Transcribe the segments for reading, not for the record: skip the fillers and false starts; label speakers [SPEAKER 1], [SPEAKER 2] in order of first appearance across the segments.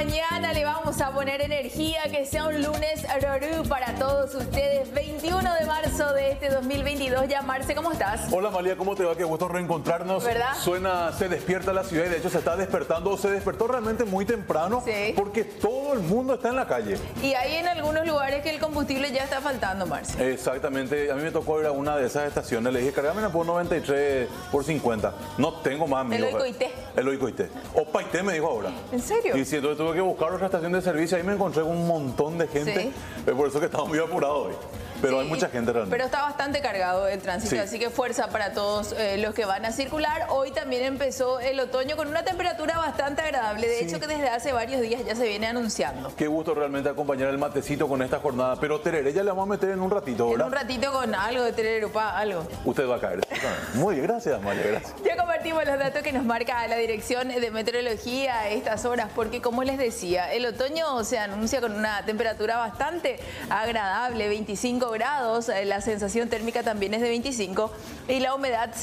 [SPEAKER 1] mañana le vamos a poner energía, que sea un lunes rorú para todos ustedes. 21 de marzo de este 2022. Ya, Marce, ¿cómo estás?
[SPEAKER 2] Hola, María, ¿cómo te va? Qué gusto reencontrarnos.
[SPEAKER 1] ¿Verdad?
[SPEAKER 2] Suena, se despierta la ciudad y de hecho se está despertando, se despertó realmente muy temprano,
[SPEAKER 1] sí,
[SPEAKER 2] porque todo el mundo está en la calle.
[SPEAKER 1] Y hay en algunos lugares que el combustible ya está faltando, Marce.
[SPEAKER 2] Exactamente, a mí me tocó ir a una de esas estaciones, le dije, cargame por 93 por 50. No tengo más, amigo.
[SPEAKER 1] El Oicoité.
[SPEAKER 2] El Oicoité. O Paité me dijo ahora.
[SPEAKER 1] ¿En serio?
[SPEAKER 2] Y sí, entonces tuve que buscar otra estación de servicio, ahí me encontré con un montón de gente.
[SPEAKER 1] Sí.
[SPEAKER 2] Es por eso que estamos muy apurados hoy. Pero
[SPEAKER 1] sí,
[SPEAKER 2] hay mucha gente realmente.
[SPEAKER 1] Pero está bastante cargado el tránsito,
[SPEAKER 2] Sí.
[SPEAKER 1] así que fuerza para todos los que van a circular. Hoy también empezó el otoño con una temperatura bastante agradable. De hecho, que desde hace varios días ya se viene anunciando.
[SPEAKER 2] Qué gusto realmente acompañar el matecito con esta jornada. Pero tereré ya le vamos a meter en un ratito, ¿verdad?
[SPEAKER 1] En un ratito con algo de tererupá, algo.
[SPEAKER 2] Usted va a caer. Muy bien, gracias, María, gracias.
[SPEAKER 1] Ya compartimos los datos que nos marca la Dirección de Meteorología a estas horas, porque como les decía, el otoño se anuncia con una temperatura bastante agradable, 25 grados, la sensación térmica también es de 25 y la humedad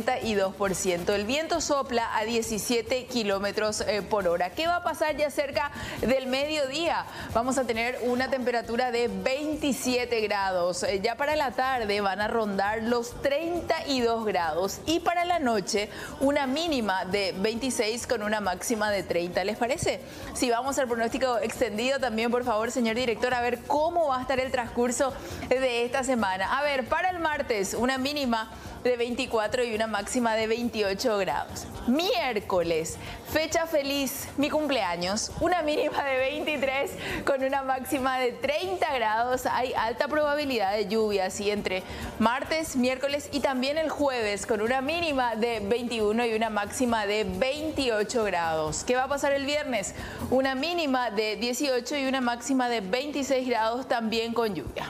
[SPEAKER 1] 72%. El viento sopla a 17 kilómetros por hora. ¿Qué va a pasar ya cerca del mediodía? Vamos a tener una temperatura de 27 grados. Ya para la tarde van a rondar los 32 grados y para la noche una mínima de 26 con una máxima de 30. ¿Les parece? Si vamos al pronóstico extendido también, por favor, señor director, a ver cómo va a estar el transcurso de esta semana. A ver, para el martes, una mínima de 24 y una máxima de 28 grados. Miércoles, fecha feliz, mi cumpleaños, una mínima de 23 con una máxima de 30 grados. Hay alta probabilidad de lluvia, así entre martes, miércoles y también el jueves, con una mínima de 21 y una máxima de 28 grados. ¿Qué va a pasar el viernes? Una mínima de 18 y una máxima de 26 grados, también con lluvia.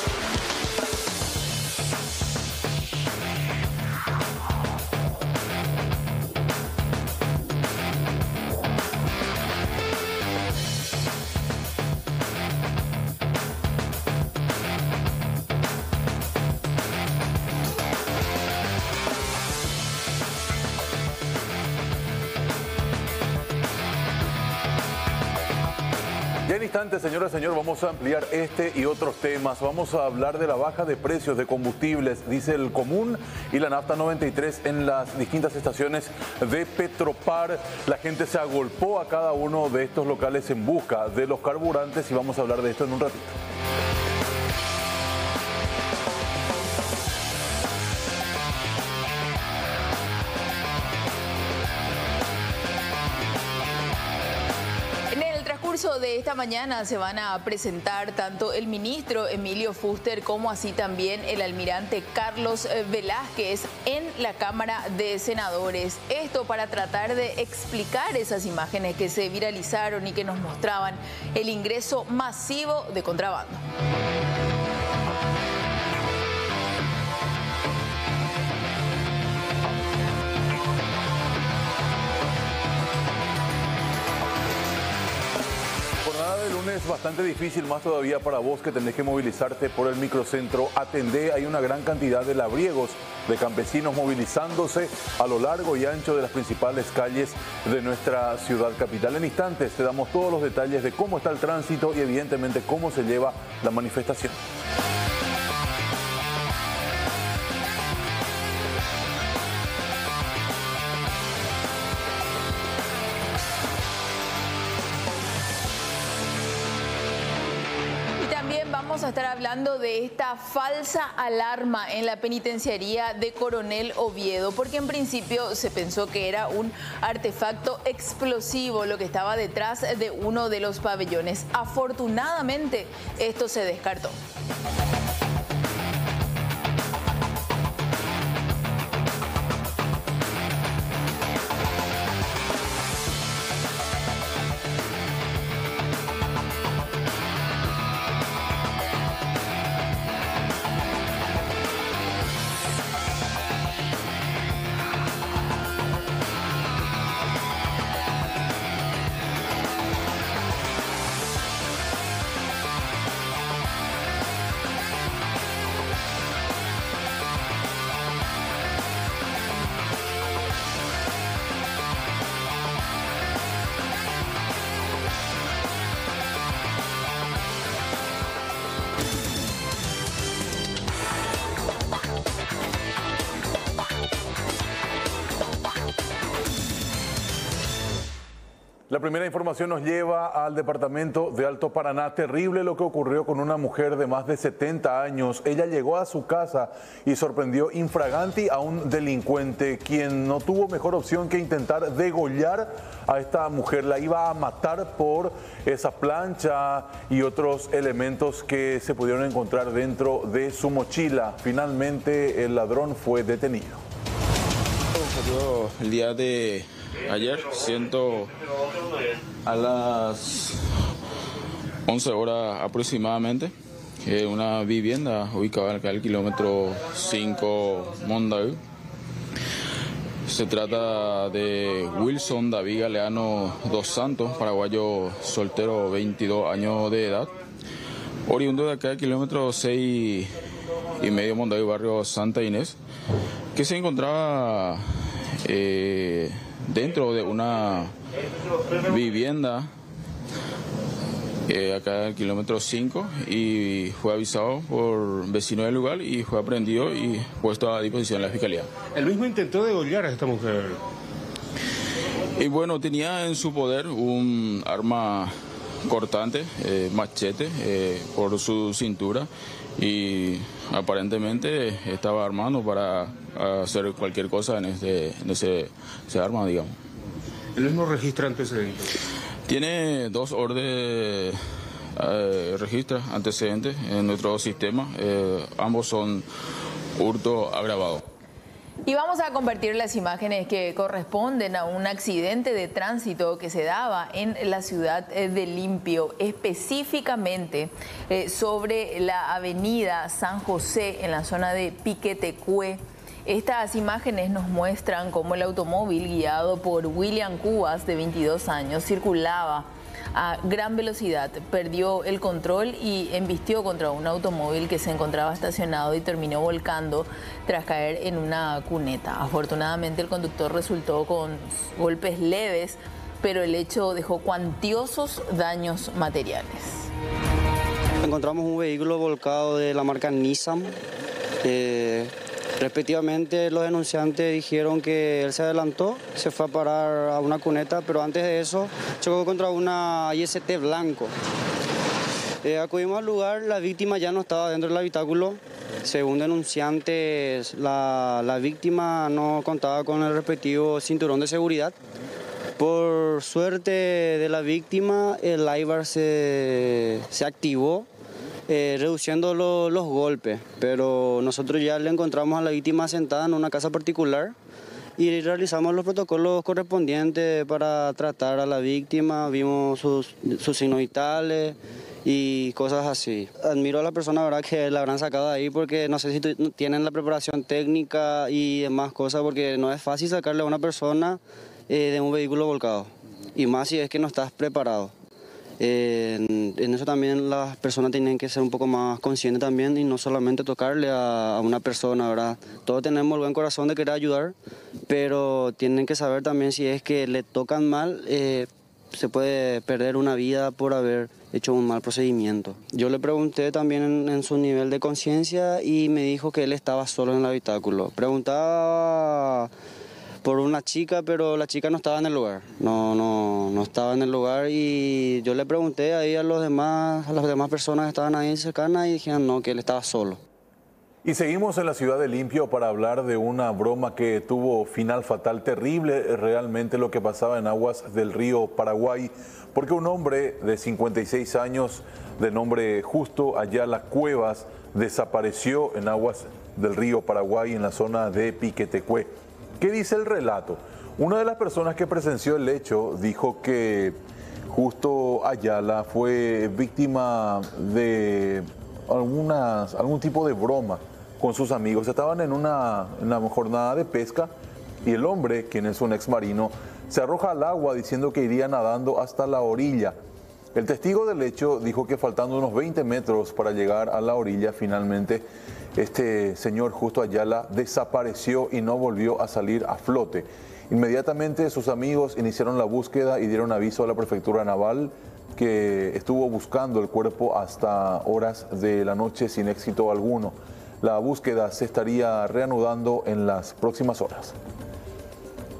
[SPEAKER 2] Ya en instantes, señoras y señores, vamos a ampliar este y otros temas. Vamos a hablar de la baja de precios de combustibles, diésel común y la nafta 93 en las distintas estaciones de Petropar. La gente se agolpó a cada uno de estos locales en busca de los carburantes y vamos a hablar de esto en un ratito.
[SPEAKER 1] De esta mañana se van a presentar tanto el ministro Emilio Fuster como así también el almirante Carlos Velázquez en la Cámara de Senadores. Esto para tratar de explicar esas imágenes que se viralizaron y que nos mostraban el ingreso masivo de contrabando.
[SPEAKER 2] El lunes bastante difícil, más todavía para vos que tenés que movilizarte por el microcentro Atendé. Hay una gran cantidad de labriegos de campesinos movilizándose a lo largo y ancho de las principales calles de nuestra ciudad capital. En instantes te damos todos los detalles de cómo está el tránsito y evidentemente cómo se lleva la manifestación.
[SPEAKER 1] Vamos a estar hablando de esta falsa alarma en la penitenciaría de Coronel Oviedo, porque en principio se pensó que era un artefacto explosivo lo que estaba detrás de uno de los pabellones. Afortunadamente, esto se descartó.
[SPEAKER 2] La primera información nos lleva al departamento de Alto Paraná. Terrible lo que ocurrió con una mujer de más de 70 años. Ella llegó a su casa y sorprendió infraganti a un delincuente, quien no tuvo mejor opción que intentar degollar a esta mujer. La iba a matar por esa plancha y otros elementos que se pudieron encontrar dentro de su mochila. Finalmente el ladrón fue detenido.
[SPEAKER 3] El día de ayer, a las 11 horas aproximadamente, una vivienda ubicada acá al kilómetro 5 Mondavi. Se trata de Wilson David Galeano dos Santos, paraguayo soltero, 22 años de edad, oriundo de acá al kilómetro 6 y medio Mondavi, barrio Santa Inés, que se encontraba dentro de una vivienda acá al kilómetro 5, y fue avisado por vecinos del lugar y fue aprehendido y puesto a disposición de la fiscalía.
[SPEAKER 4] ¿El mismo intentó degollar a esta mujer?
[SPEAKER 3] Y bueno, tenía en su poder un arma cortante, machete, por su cintura, y aparentemente estaba armado para hacer cualquier cosa en ese arma, digamos.
[SPEAKER 4] ¿El mismo registra antecedentes?
[SPEAKER 3] Tiene 2 órdenes, registra antecedentes en nuestro sistema. Ambos son hurto agravado.
[SPEAKER 1] Y vamos a compartir las imágenes que corresponden a un accidente de tránsito que se daba en la ciudad de Limpio, específicamente sobre la avenida San José en la zona de Piquetecué. Estas imágenes nos muestran cómo el automóvil guiado por William Cubas, de 22 años, circulaba a gran velocidad, perdió el control y embistió contra un automóvil que se encontraba estacionado y terminó volcando tras caer en una cuneta. Afortunadamente el conductor resultó con golpes leves, pero el hecho dejó cuantiosos daños materiales.
[SPEAKER 5] Encontramos un vehículo volcado de la marca Nissan. Respectivamente, los denunciantes dijeron que él se adelantó, se fue a parar a una cuneta, pero antes de eso chocó contra una IST blanco. Acudimos al lugar, la víctima ya no estaba dentro del habitáculo. Según denunciantes, la víctima no contaba con el respectivo cinturón de seguridad. Por suerte de la víctima, el IVAR se activó, reduciendo los golpes, pero nosotros ya le encontramos a la víctima sentada en una casa particular y realizamos los protocolos correspondientes para tratar a la víctima. Vimos sus signos vitales y cosas así. Admiro a la persona, verdad, que la habrán sacado de ahí, porque no sé si tienen la preparación técnica y demás cosas, porque no es fácil sacarle a una persona de un vehículo volcado, y más si es que no estás preparado. En eso también las personas tienen que ser un poco más conscientes también, y no solamente tocarle a una persona, ¿verdad? Todos tenemos el buen corazón de querer ayudar, pero tienen que saber también, si es que le tocan mal, se puede perder una vida por haber hecho un mal procedimiento. Yo le pregunté también en su nivel de conciencia y me dijo que él estaba solo en el habitáculo. Preguntaba por una chica, pero la chica no estaba en el lugar, no estaba en el lugar, y yo le pregunté ahí a las demás personas que estaban ahí cercanas y dijeron no, que él estaba solo.
[SPEAKER 2] Y seguimos en la ciudad de Limpio para hablar de una broma que tuvo final fatal. Terrible realmente lo que pasaba en aguas del río Paraguay, porque un hombre de 56 años de nombre Justo Ayala Cuevas desapareció en aguas del río Paraguay en la zona de Piquetecué. ¿Qué dice el relato? Una de las personas que presenció el hecho dijo que Justo Ayala fue víctima de algún tipo de broma con sus amigos. Estaban en una jornada de pesca y el hombre, quien es un ex marino, se arroja al agua diciendo que iría nadando hasta la orilla. El testigo del hecho dijo que faltando unos 20 metros para llegar a la orilla, finalmente este señor Justo Ayala desapareció y no volvió a salir a flote. Inmediatamente sus amigos iniciaron la búsqueda y dieron aviso a la prefectura naval, que estuvo buscando el cuerpo hasta horas de la noche sin éxito alguno. La búsqueda se estaría reanudando en las próximas horas.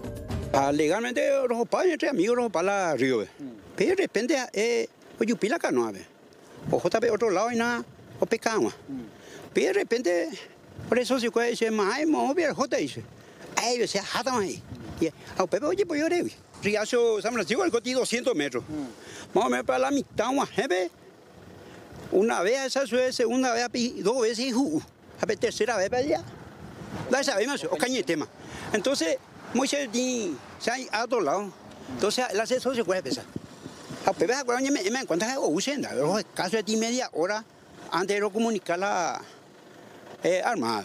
[SPEAKER 6] Legalmente, los padres entre amigos, los para río. Pero de repente, oye, pila canoa. O JP otro lado y nada, o pecamos. Pero de repente, por eso se puede decir, más, vamos a ver, J dice. Ay, se jata más ahí. Y a Pepe, oye, pues yo revi. Riacho San Francisco, el coti 200 metros. Vamos a ver para la mitad, una vez esa suele, segunda vez, dos veces y a ver, tercera vez para allá. La sabemos, o cañete más. Entonces, muchos se han a otro lado. Entonces, el asesor se puede pensar. A Pepe, me encuentran usando, los casos de media hora antes de comunicar la armada.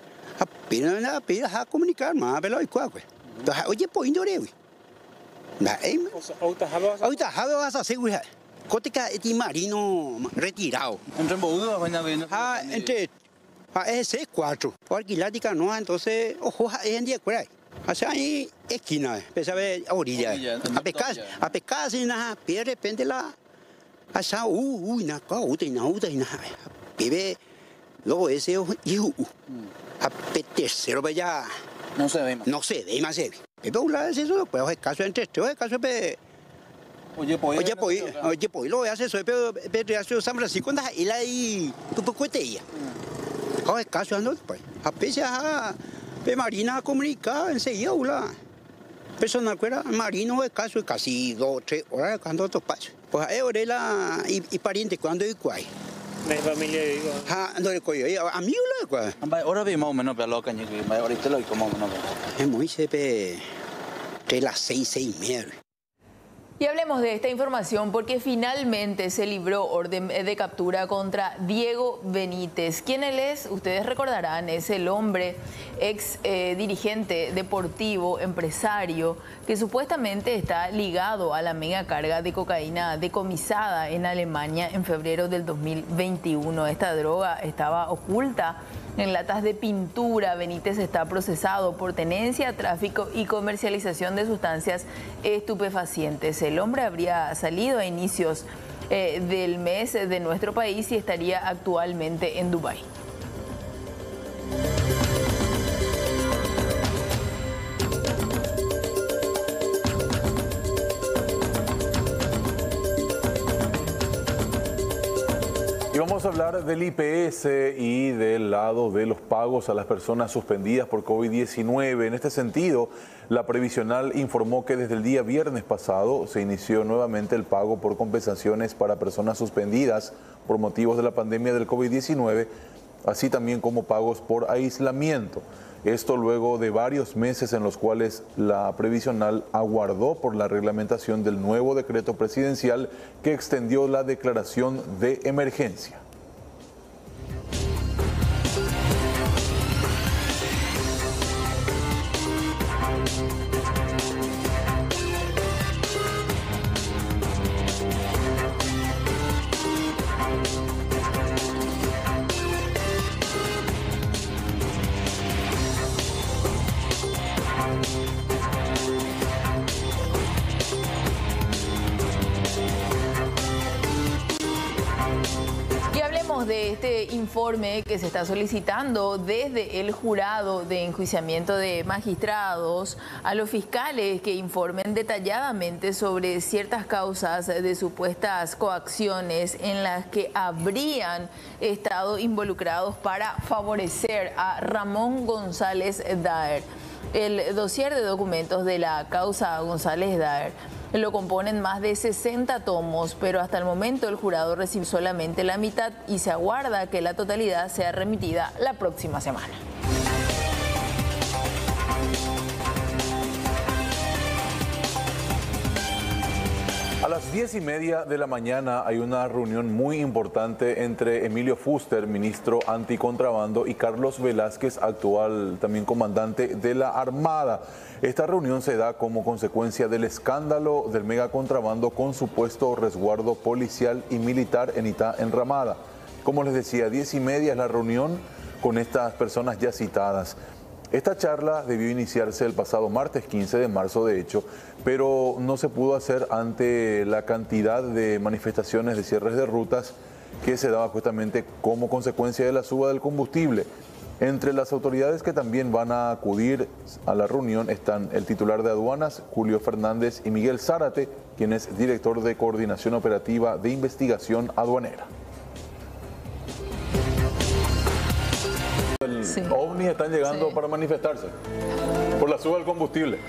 [SPEAKER 6] A comunicar armada, pero entonces, oye, pues, ¿dónde? Ahorita vas a seguridad. Cótica es marino retirado.
[SPEAKER 7] ¿Entre Bodudo
[SPEAKER 6] Entre ese 4. Por alquilar de canoa, entonces, ojo, es en día cuál. O sea, ahí esquina, pensaba a orilla. A pescar, así, nada, de repente la. Asa, nada, Bebe, luego ese, a tercero, vaya.
[SPEAKER 7] No se ve más.
[SPEAKER 6] No se ve más, se ve. Bebe, un lado es eso, pues, el caso entre el caso de. Oye, pues, lo hace eso, pero San Francisco, él ahí, tú puedes cuetear. El caso ando, pues, a pesar de Marina comunicada enseguida, personal fuera marino, el caso, casi 2 o 3 horas, cuando otro paso. Pues, orela y pariente, cuando y cuál.
[SPEAKER 4] La familia, digo.
[SPEAKER 6] Ando de coyo, amigo, lo de cuál.
[SPEAKER 7] Ahora vi más o menos, pero lo que ahorita lo vi como menos.
[SPEAKER 6] Es muy sepe, entre las 6:30.
[SPEAKER 1] Y hablemos de esta información porque finalmente se libró orden de captura contra Diego Benítez. ¿Quién él es? Ustedes recordarán, es el hombre ex dirigente deportivo, empresario, que supuestamente está ligado a la mega carga de cocaína decomisada en Alemania en febrero del 2021. Esta droga estaba oculta en latas de pintura. Benítez está procesado por tenencia, tráfico y comercialización de sustancias estupefacientes. El hombre habría salido a inicios del mes de nuestro país y estaría actualmente en Dubái.
[SPEAKER 2] Y vamos a hablar del IPS y del lado de los pagos a las personas suspendidas por COVID-19. En este sentido, la previsional informó que desde el día viernes pasado se inició nuevamente el pago por compensaciones para personas suspendidas por motivos de la pandemia del COVID-19, así también como pagos por aislamiento. Esto luego de varios meses en los cuales la previsional aguardó por la reglamentación del nuevo decreto presidencial que extendió la declaración de emergencia.
[SPEAKER 1] De este informe que se está solicitando desde el jurado de enjuiciamiento de magistrados a los fiscales que informen detalladamente sobre ciertas causas de supuestas coacciones en las que habrían estado involucrados para favorecer a Ramón González Daer. El dossier de documentos de la causa González Daer lo componen más de 60 tomos, pero hasta el momento el jurado recibió solamente la mitad y se aguarda que la totalidad sea remitida la próxima semana.
[SPEAKER 2] A las 10:30 de la mañana hay una reunión muy importante entre Emilio Fuster, ministro anticontrabando, y Carlos Velázquez, actual también comandante de la Armada. Esta reunión se da como consecuencia del escándalo del megacontrabando con supuesto resguardo policial y militar en Itá, en Ramada. Como les decía, 10:30 es la reunión con estas personas ya citadas. Esta charla debió iniciarse el pasado martes 15 de marzo, de hecho, pero no se pudo hacer ante la cantidad de manifestaciones de cierres de rutas que se daba justamente como consecuencia de la suba del combustible. Entre las autoridades que también van a acudir a la reunión están el titular de aduanas, Julio Fernández, y Miguel Zárate, quien es director de Coordinación Operativa de Investigación Aduanera.
[SPEAKER 1] Sí.
[SPEAKER 2] OVNI están llegando para manifestarse por la suba del combustible.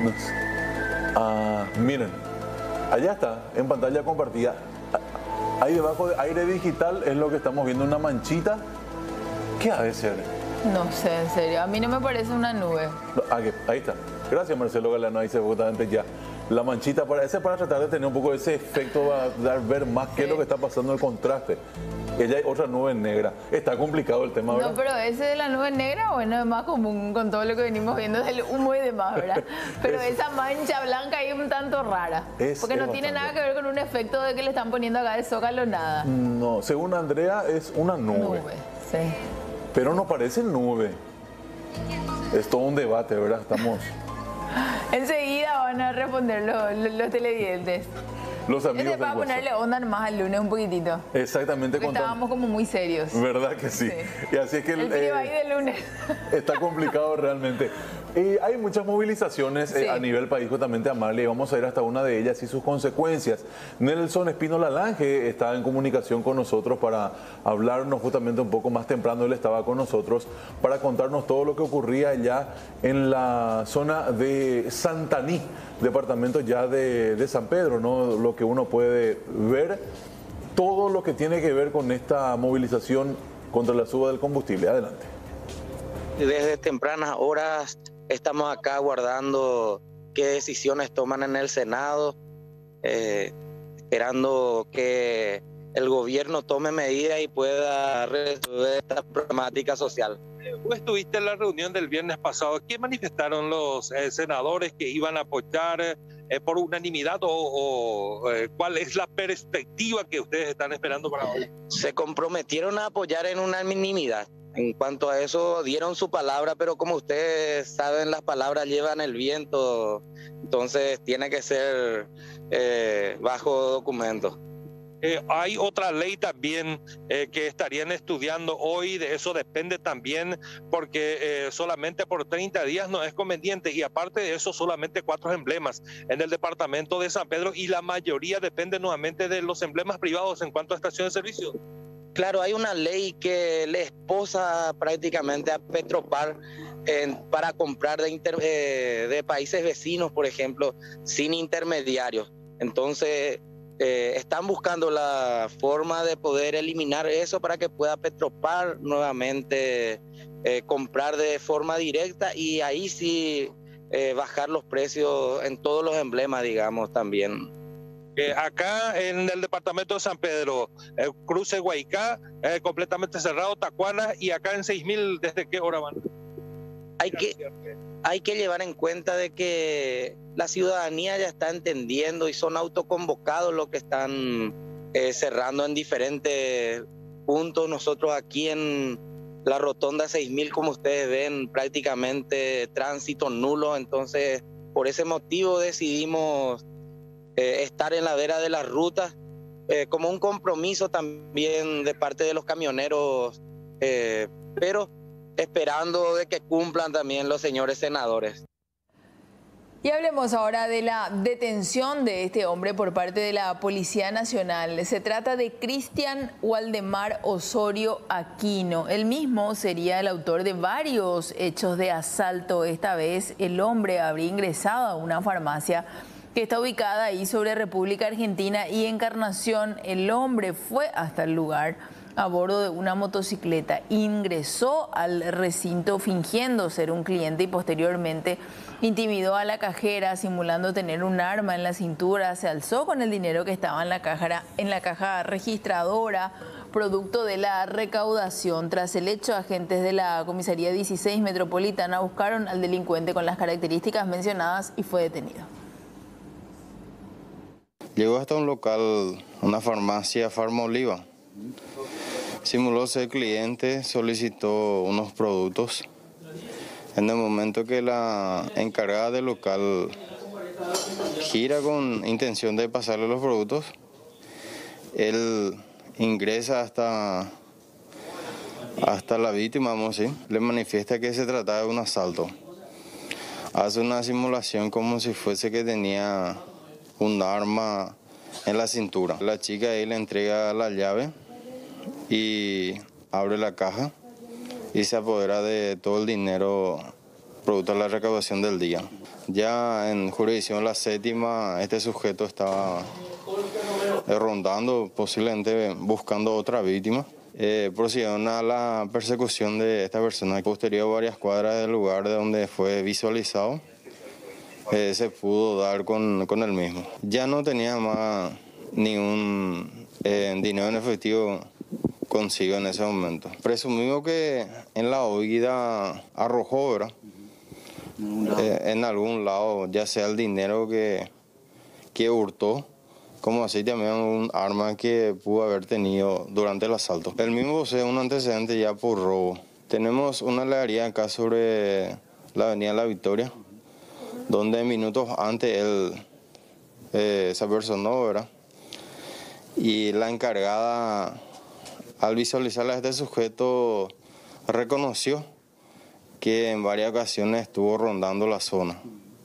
[SPEAKER 2] Miren, allá está, en pantalla compartida. Ahí debajo de aire digital es lo que estamos viendo, una manchita. ¿Qué ha de ser?
[SPEAKER 1] No sé, en serio. A mí no me parece una nube.
[SPEAKER 2] No, ahí está. Gracias, Marcelo Galano. Ahí se justamente ya. La manchita para tratar de tener un poco ese efecto, va a dar ver más qué es lo que está pasando, el contraste. Ella hay otra nube negra. Está complicado el tema, ¿verdad?
[SPEAKER 1] No, pero ese de la nube negra, bueno, es más común con todo lo que venimos viendo del humo y demás, ¿verdad? Pero esa mancha blanca ahí es un tanto rara. Porque no tiene nada que ver con un efecto de que le están poniendo acá de zócalo, nada.
[SPEAKER 2] No, según Andrea es una nube.
[SPEAKER 1] Sí.
[SPEAKER 2] Pero no parece nube. Es todo un debate, ¿verdad? Estamos...
[SPEAKER 1] Enseguida van a responder los televidentes.
[SPEAKER 2] Los amigos
[SPEAKER 1] para ponerle onda más al lunes un poquitito.
[SPEAKER 2] Exactamente.
[SPEAKER 1] Porque estábamos como muy serios.
[SPEAKER 2] ¿Verdad que sí? Y así es que
[SPEAKER 1] el frío ahí del lunes.
[SPEAKER 2] Está complicado realmente. Y hay muchas movilizaciones a nivel país, justamente, Amalia, y vamos a ir hasta una de ellas y sus consecuencias. Nelson Espínola Lange está en comunicación con nosotros para hablarnos justamente un poco más temprano. Él estaba con nosotros para contarnos todo lo que ocurría allá en la zona de Santaní, departamento ya de San Pedro, ¿no? Lo que uno puede ver, todo lo que tiene que ver con esta movilización contra la suba del combustible. Adelante.
[SPEAKER 8] Desde tempranas horas estamos acá aguardando qué decisiones toman en el Senado, esperando que el gobierno tome medidas y pueda resolver esta problemática social.
[SPEAKER 9] Tú estuviste en la reunión del viernes pasado. ¿Qué manifestaron los senadores que iban a apoyar por unanimidad o cuál es la perspectiva que ustedes están esperando para hoy?
[SPEAKER 8] Se comprometieron a apoyar en unanimidad. En cuanto a eso, dieron su palabra, pero como ustedes saben, las palabras llevan el viento, entonces tiene que ser bajo documento.
[SPEAKER 9] Hay otra ley también que estarían estudiando hoy, de eso depende también, porque solamente por 30 días no es conveniente, y aparte de eso solamente 4 emblemas en el departamento de San Pedro, y la mayoría depende nuevamente de los emblemas privados en cuanto a estaciones de servicio.
[SPEAKER 8] Claro, hay una ley que le esposa prácticamente a Petropar para comprar de países vecinos, por ejemplo, sin intermediarios. Entonces, están buscando la forma de poder eliminar eso para que pueda Petropar nuevamente comprar de forma directa y ahí sí bajar los precios en todos los emblemas, digamos, también.
[SPEAKER 9] Acá en el departamento de San Pedro, cruce Guaicá, completamente cerrado, Tacuana, y acá en 6.000, ¿desde qué hora van?
[SPEAKER 8] Hay que llevar en cuenta de que la ciudadanía ya está entendiendo y son autoconvocados los que están cerrando en diferentes puntos. Nosotros aquí en la rotonda 6.000, como ustedes ven, prácticamente tránsito nulo, entonces por ese motivo decidimos estar en la vera de las rutas como un compromiso también de parte de los camioneros, pero esperando de que cumplan también los señores senadores.
[SPEAKER 1] Y hablemos ahora de la detención de este hombre por parte de la Policía Nacional. Se trata de Cristian Waldemar Osorio Aquino. Él mismo sería el autor de varios hechos de asalto. Esta vez el hombre habría ingresado a una farmacia que está ubicada ahí sobre República Argentina y Encarnación. El hombre fue hasta el lugar a bordo de una motocicleta, ingresó al recinto fingiendo ser un cliente y posteriormente intimidó a la cajera simulando tener un arma en la cintura, se alzó con el dinero que estaba en la caja registradora, producto de la recaudación. Tras el hecho, agentes de la Comisaría 16 Metropolitana buscaron al delincuente con las características mencionadas y fue detenido.
[SPEAKER 10] Llegó hasta un local, una farmacia, Farmoliva. Simuló ser cliente, solicitó unos productos. En el momento que la encargada del local gira con intención de pasarle los productos, él ingresa hasta hasta la víctima, vamos a decir, le manifiesta que se trata de un asalto. Hace una simulación como si fuese que tenía un arma en la cintura. La chica ahí le entrega la llave y abre la caja y se apodera de todo el dinero producto de la recaudación del día. Ya en jurisdicción la séptima, este sujeto estaba rondando, posiblemente buscando otra víctima. Procedieron a la persecución de esta persona. Posterior a varias cuadras del lugar de donde fue visualizado, se pudo dar con el mismo. Ya no tenía más ningún dinero en efectivo consigo en ese momento. Presumimos que en la huida arrojó, ¿verdad? En algún lado, ya sea el dinero que hurtó, como así también un arma que pudo haber tenido durante el asalto. El mismo posee un antecedente ya por robo. Tenemos una heladería acá sobre la avenida La Victoria, donde minutos antes él se apersonó, ¿verdad? Y la encargada, al visualizar a este sujeto, reconoció que en varias ocasiones estuvo rondando la zona.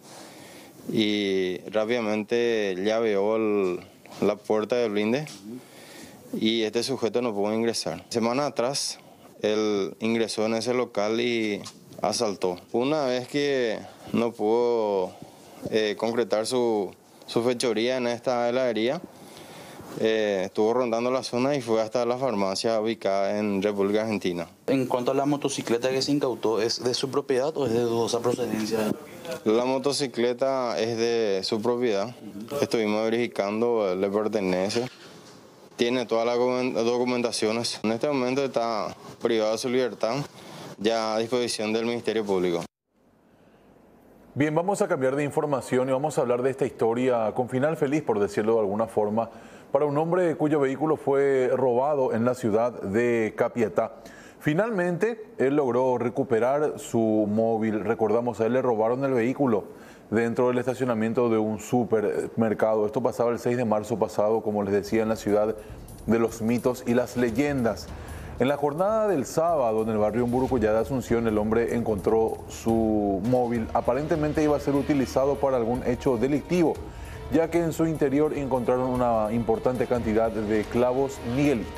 [SPEAKER 10] Y rápidamente llaveó la puerta del blinde y este sujeto no pudo ingresar. Semanas atrás, él ingresó en ese local y asaltó. Una vez que no pudo concretar su fechoría en esta heladería, estuvo rondando la zona y fue hasta la farmacia ubicada en República Argentina.
[SPEAKER 7] En cuanto a la motocicleta que se incautó, ¿es de su propiedad o es de dudosa procedencia?
[SPEAKER 10] La motocicleta es de su propiedad. Estuvimos verificando, le pertenece. Tiene todas las documentaciones. En este momento está privado de su libertad, ya a disposición del Ministerio Público.
[SPEAKER 2] Bien, vamos a cambiar de información y vamos a hablar de esta historia con final feliz, por decirlo de alguna forma, para un hombre cuyo vehículo fue robado en la ciudad de Capiatá. Finalmente, él logró recuperar su móvil. Recordamos, a él le robaron el vehículo dentro del estacionamiento de un supermercado. Esto pasaba el 6 de marzo pasado, como les decía, en la ciudad de los mitos y las leyendas. En la jornada del sábado, en el barrio Mburucuyá de Asunción, el hombre encontró su móvil. Aparentemente iba a ser utilizado para algún hecho delictivo, ya que en su interior encontraron una importante cantidad de clavos Miguelito.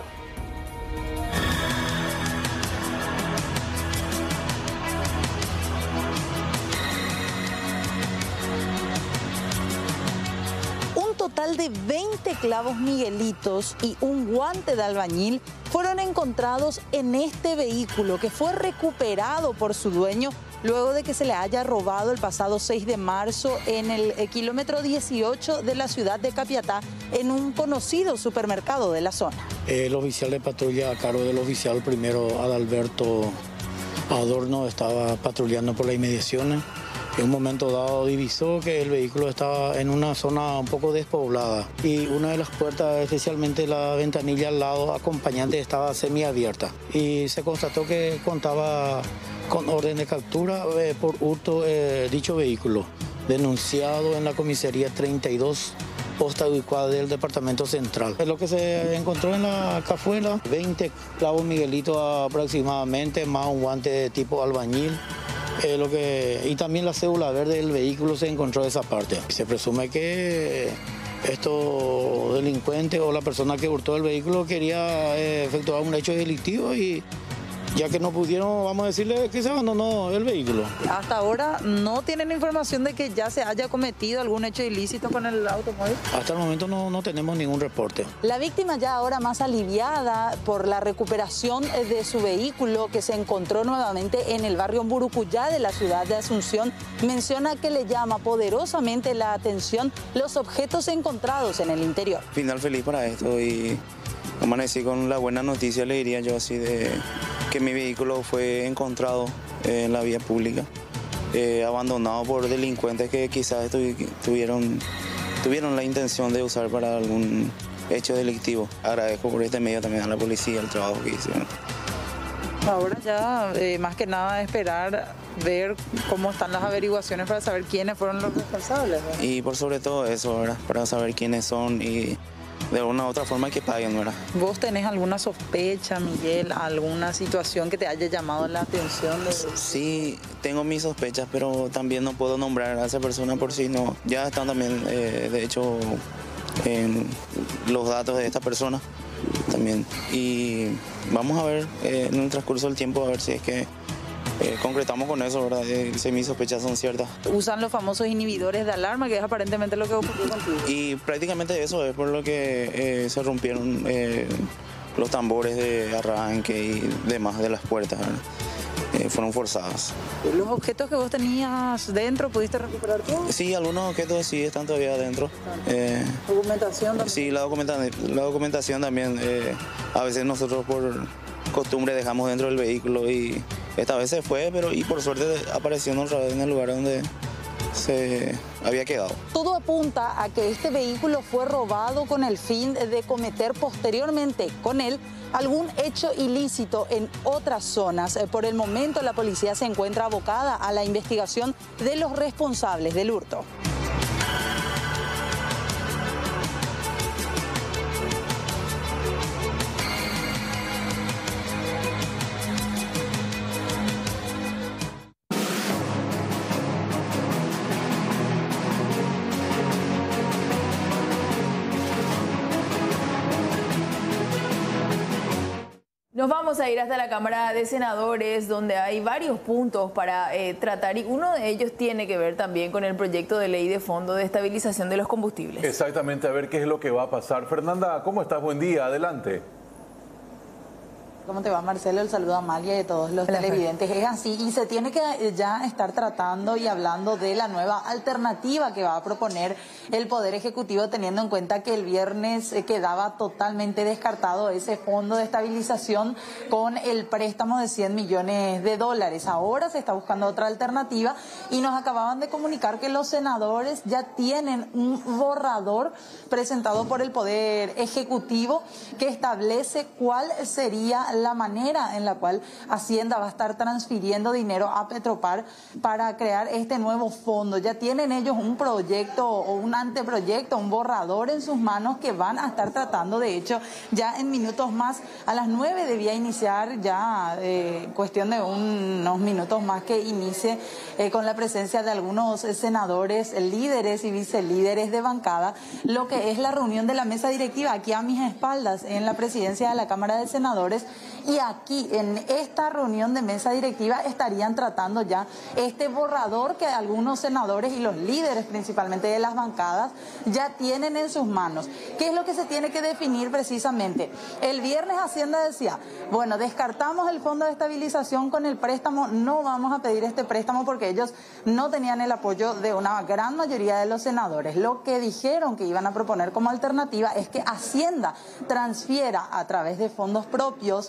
[SPEAKER 11] Total de 20 clavos Miguelitos y un guante de albañil fueron encontrados en este vehículo que fue recuperado por su dueño luego de que se le haya robado el pasado 6 de marzo en el kilómetro 18 de la ciudad de Capiatá en un conocido supermercado de la zona.
[SPEAKER 12] El oficial de patrulla a cargo del oficial primero Adalberto Adorno estaba patrullando por las inmediaciones. En un momento dado divisó que el vehículo estaba en una zona un poco despoblada y una de las puertas, especialmente la ventanilla al lado acompañante, estaba semiabierta y se constató que contaba con orden de captura por hurto dicho vehículo, denunciado en la comisaría 32 Posta Ubicuada del Departamento Central. Lo que se encontró en la cajuela, 20 clavos Miguelitos aproximadamente, más un guante de tipo albañil. Y también la cédula verde del vehículo se encontró de esa parte. Se presume que estos delincuentes o la persona que hurtó el vehículo quería efectuar un hecho delictivo y ya que no pudieron, vamos a decirle que se abandonó el vehículo.
[SPEAKER 11] Hasta ahora no tienen información de que ya se haya cometido algún hecho ilícito con el automóvil.
[SPEAKER 12] Hasta el momento no tenemos ningún reporte.
[SPEAKER 11] La víctima, ya ahora más aliviada por la recuperación de su vehículo que se encontró nuevamente en el barrio Mburucuyá de la ciudad de Asunción, menciona que le llama poderosamente la atención los objetos encontrados en el interior.
[SPEAKER 13] Final feliz para esto y amanecí con la buena noticia, le diría yo así, de que mi vehículo fue encontrado en la vía pública, abandonado por delincuentes que quizás tuvieron la intención de usar para algún hecho delictivo. Agradezco por este medio también a la policía el trabajo que hicieron.
[SPEAKER 11] Ahora ya más que nada esperar, ver cómo están las averiguaciones para saber quiénes fueron los responsables, ¿no?
[SPEAKER 13] Y por sobre todo eso, ¿verdad? Para saber quiénes son y de una u otra forma que paguen, ¿verdad?
[SPEAKER 11] ¿Vos tenés alguna sospecha, Miguel, alguna situación que te haya llamado la atención?
[SPEAKER 13] Sí, tengo mis sospechas, pero también no puedo nombrar a esa persona por si no. Ya están también, de hecho, en los datos de esta persona también. Y vamos a ver en el transcurso del tiempo a ver si es que concretamos con eso, ¿verdad? Si mis sospechas son ciertas.
[SPEAKER 11] Usan los famosos inhibidores de alarma, que es aparentemente lo que ocurrió contigo.
[SPEAKER 13] Y prácticamente eso es por lo que se rompieron los tambores de arranque y demás de las puertas, ¿verdad? Fueron forzadas.
[SPEAKER 11] ¿Los objetos que vos tenías dentro pudiste recuperar todo?
[SPEAKER 13] Sí, algunos objetos sí están todavía adentro.
[SPEAKER 11] ¿Documentación también?
[SPEAKER 13] Sí, la documentación también. A veces nosotros por costumbre dejamos dentro del vehículo y esta vez se fue, pero y por suerte apareció otra vez en el lugar donde se había quedado.
[SPEAKER 11] Todo apunta a que este vehículo fue robado con el fin de cometer posteriormente con él algún hecho ilícito en otras zonas. Por el momento la policía se encuentra abocada a la investigación de los responsables del hurto.
[SPEAKER 1] Nos vamos a ir hasta la Cámara de Senadores, donde hay varios puntos para tratar, y uno de ellos tiene que ver también con el proyecto de ley de fondo de estabilización de los combustibles.
[SPEAKER 2] Exactamente, a ver qué es lo que va a pasar. Fernanda, ¿cómo estás? Buen día, adelante.
[SPEAKER 11] ¿Cómo te va, Marcelo? El saludo a Amalia y a todos los televidentes. Es así, y se tiene que ya estar tratando y hablando de la nueva alternativa que va a proponer el Poder Ejecutivo, teniendo en cuenta que el viernes quedaba totalmente descartado ese fondo de estabilización con el préstamo de $100 millones. Ahora se está buscando otra alternativa y nos acababan de comunicar que los senadores ya tienen un borrador presentado por el Poder Ejecutivo que establece cuál sería la manera en la cual Hacienda va a estar transfiriendo dinero a Petropar para crear este nuevo fondo. Ya tienen ellos un proyecto o un anteproyecto, un borrador en sus manos que van a estar tratando. De hecho, ya en minutos más, a las 9 debía iniciar ya, cuestión de unos minutos más que inicie, con la presencia de algunos senadores, líderes y vicelíderes de bancada, lo que es la reunión de la mesa directiva aquí a mis espaldas en la presidencia de la Cámara de Senadores. Y aquí, en esta reunión de mesa directiva, estarían tratando ya este borrador que algunos senadores y los líderes principalmente de las bancadas ya tienen en sus manos. ¿Qué es lo que se tiene que definir precisamente? El viernes Hacienda decía, bueno, descartamos el fondo de estabilización con el préstamo, no vamos a pedir este préstamo porque ellos no tenían el apoyo de una gran mayoría de los senadores. Lo que dijeron que iban a proponer como alternativa es que Hacienda transfiera a través de fondos propios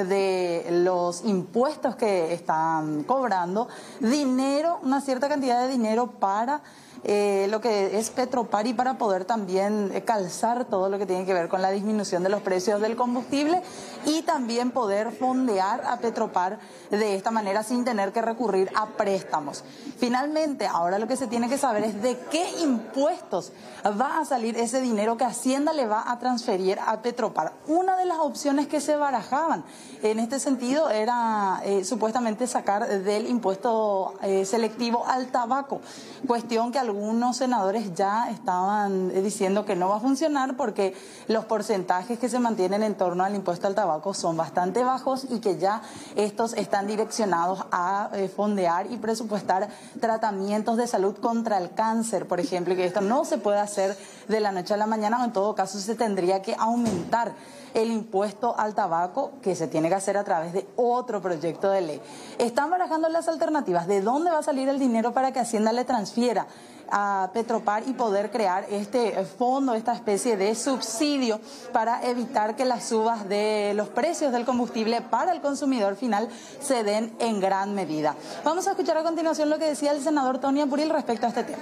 [SPEAKER 11] de los impuestos que están cobrando dinero, una cierta cantidad de dinero para lo que es Petropar y para poder también calzar todo lo que tiene que ver con la disminución de los precios del combustible y también poder fondear a Petropar de esta manera sin tener que recurrir a préstamos. Finalmente, ahora lo que se tiene que saber es de qué impuestos va a salir ese dinero que Hacienda le va a transferir a Petropar. Una de las opciones que se barajaban en este sentido era supuestamente sacar del impuesto selectivo al tabaco, cuestión que algunos senadores ya estaban diciendo que no va a funcionar porque los porcentajes que se mantienen en torno al impuesto al tabaco son bastante bajos y que ya estos están direccionados a fondear y presupuestar tratamientos de salud contra el cáncer, por ejemplo, y que esto no se puede hacer de la noche a la mañana, o en todo caso se tendría que aumentar el impuesto al tabaco, que se tiene que hacer a través de otro proyecto de ley. Están barajando las alternativas de dónde va a salir el dinero para que Hacienda le transfiera a Petropar y poder crear este fondo, esta especie de subsidio para evitar que las subas de los precios del combustible para el consumidor final se den en gran medida. Vamos a escuchar a continuación lo que decía el senador Tony Apuril respecto a este tema.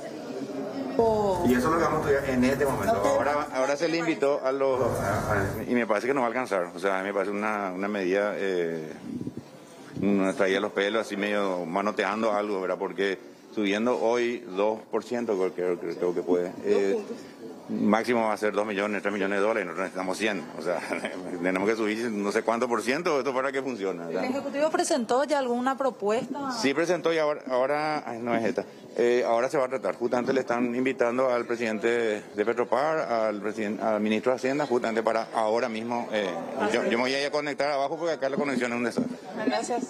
[SPEAKER 14] Y eso es lo que vamos a estudiar en este momento. Ahora se le invitó a los... y me parece que nos va a alcanzar. O sea, me parece una medida... nos traía los pelos así medio manoteando algo, ¿verdad? Porque subiendo hoy 2%, creo que puede. máximo va a ser 2 millones, 3 millones de dólares, nosotros necesitamos 100. O sea, tenemos que subir no sé cuánto por ciento esto para que funcione, ¿verdad?
[SPEAKER 11] ¿El Ejecutivo presentó ya alguna propuesta?
[SPEAKER 14] Sí presentó y ahora no es esta. Ahora se va a tratar. Justamente le están invitando al presidente de Petropar, al ministro de Hacienda, justamente para ahora mismo. Yo me voy a ir a conectar abajo porque acá la conexión es un desastre.
[SPEAKER 11] Gracias.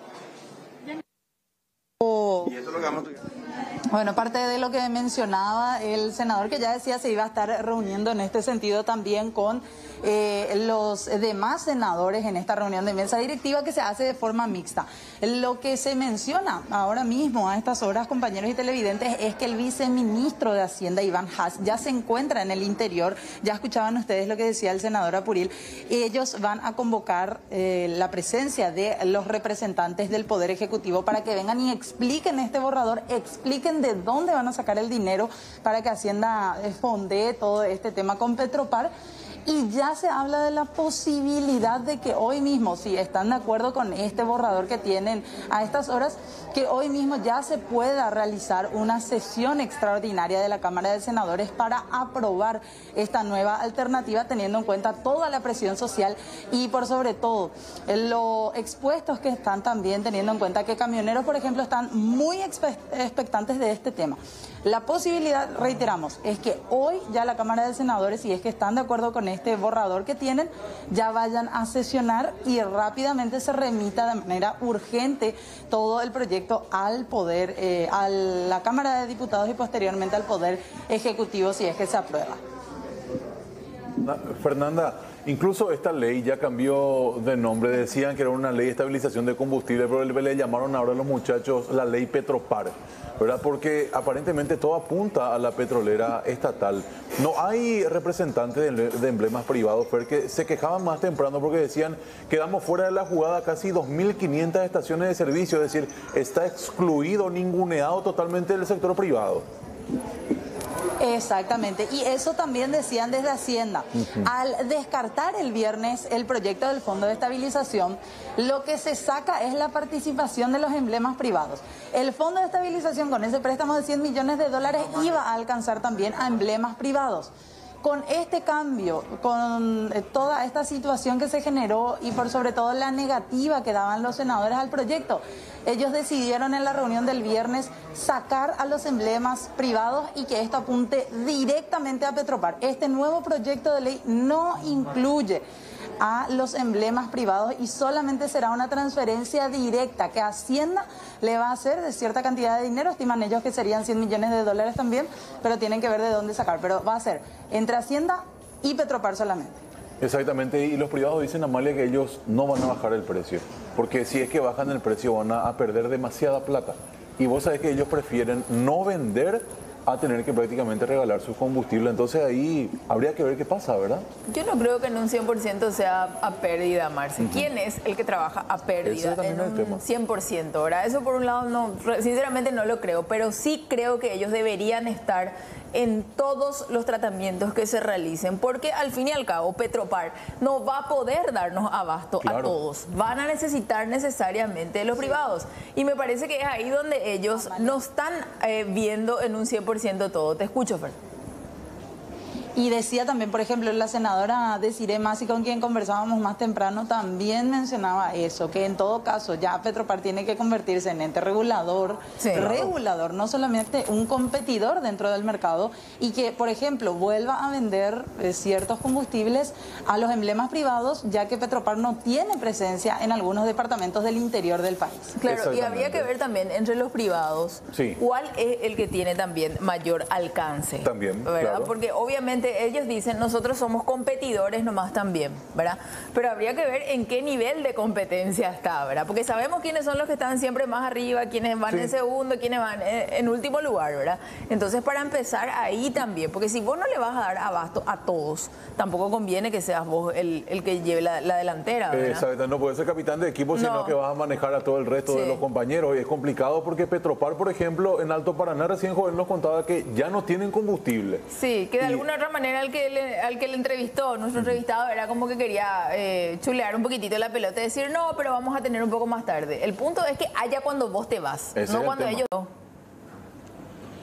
[SPEAKER 14] Y eso es lo que vamos a estudiar.
[SPEAKER 11] Bueno, parte de lo que mencionaba el senador, que ya decía se iba a estar reuniendo en este sentido también con los demás senadores en esta reunión de mesa directiva que se hace de forma mixta. Lo que se menciona ahora mismo a estas horas, compañeros y televidentes, es que el viceministro de Hacienda, Iván Haas, ya se encuentra en el interior. Ya escuchaban ustedes lo que decía el senador Apuril. Ellos van a convocar la presencia de los representantes del Poder Ejecutivo para que vengan y expliquen este borrador, expliquen de dónde van a sacar el dinero para que Hacienda fondee todo este tema con Petropar. Y ya se habla de la posibilidad de que hoy mismo, si están de acuerdo con este borrador que tienen a estas horas, que hoy mismo ya se pueda realizar una sesión extraordinaria de la Cámara de Senadores para aprobar esta nueva alternativa, teniendo en cuenta toda la presión social y por sobre todo los expuestos que están también, teniendo en cuenta que camioneros, por ejemplo, están muy expectantes de este tema. La posibilidad, reiteramos, es que hoy ya la Cámara de Senadores, si es que están de acuerdo con este borrador que tienen, ya vayan a sesionar y rápidamente se remita de manera urgente todo el proyecto al Poder, a la Cámara de Diputados y posteriormente al Poder Ejecutivo, si es que se aprueba.
[SPEAKER 2] Fernanda, incluso esta ley ya cambió de nombre. Decían que era una ley de estabilización de combustible, pero le llamaron ahora los muchachos la ley Petropar, ¿verdad? Porque aparentemente todo apunta a la petrolera estatal. No hay representantes de emblemas privados, Fer, que se quejaban más temprano porque decían quedamos fuera de la jugada casi 2.500 estaciones de servicio, es decir, está excluido, ninguneado totalmente del sector privado.
[SPEAKER 11] Exactamente, y eso también decían desde Hacienda. Al descartar el viernes el proyecto del Fondo de Estabilización, lo que se saca es la participación de los emblemas privados. El Fondo de Estabilización con ese préstamo de 100 millones de dólares iba a alcanzar también a emblemas privados. Con este cambio, con toda esta situación que se generó y por sobre todo la negativa que daban los senadores al proyecto, ellos decidieron en la reunión del viernes sacar a los emblemas privados y que esto apunte directamente a Petropar. Este nuevo proyecto de ley no incluye a los emblemas privados y solamente será una transferencia directa que Hacienda le va a hacer de cierta cantidad de dinero. Estiman ellos que serían 100 millones de dólares también, pero tienen que ver de dónde sacar. Pero va a ser entre Hacienda y Petropar solamente.
[SPEAKER 2] Exactamente, y los privados dicen, Amalia, que ellos no van a bajar el precio, porque si es que bajan el precio van a perder demasiada plata. Y vos sabés que ellos prefieren no vender a tener que prácticamente regalar su combustible. Entonces ahí habría que ver qué pasa, ¿verdad?
[SPEAKER 1] Yo no creo que en un 100% sea a pérdida, Marce. ¿Quién es el que trabaja a pérdida en un 100%? ¿Verdad? Eso por un lado, no, sinceramente no lo creo, pero sí creo que ellos deberían estar en todos los tratamientos que se realicen, porque al fin y al cabo Petropar no va a poder darnos abasto a todos, van a necesitar necesariamente los privados, y me parece que es ahí donde ellos no están viendo en un 100% todo. Te escucho, Fer.
[SPEAKER 11] Y decía también, por ejemplo, la senadora Desiree Masi, con quien conversábamos más temprano, también mencionaba eso, que en todo caso ya Petropar tiene que convertirse en ente regulador, regulador, no solamente un competidor dentro del mercado, y que, por ejemplo, vuelva a vender ciertos combustibles a los emblemas privados, ya que Petropar no tiene presencia en algunos departamentos del interior del país.
[SPEAKER 1] Claro, y habría que ver también entre los privados cuál es el que tiene también mayor alcance.
[SPEAKER 2] También,
[SPEAKER 1] ¿verdad?
[SPEAKER 2] claro.
[SPEAKER 1] Porque obviamente ellos dicen, nosotros somos competidores nomás también, ¿verdad? Pero habría que ver en qué nivel de competencia está, ¿verdad? Porque sabemos quiénes son los que están siempre más arriba, quiénes van en segundo, quiénes van en último lugar, ¿verdad? Entonces, para empezar ahí también, porque si vos no le vas a dar abasto a todos, tampoco conviene que seas vos el que lleve la delantera, ¿verdad?
[SPEAKER 2] Exacto, no puedes ser capitán de equipo, sino que vas a manejar a todo el resto de los compañeros, y es complicado porque Petropar, por ejemplo, en Alto Paraná, recién Joven nos contaba que ya no tienen combustible.
[SPEAKER 1] Sí, que de alguna otra manera al que le entrevistó, nuestro entrevistado, era como que quería chulear un poquitito la pelota y decir, no, pero vamos a tener un poco más tarde. El punto es que haya cuando vos te vas, no cuando ellos...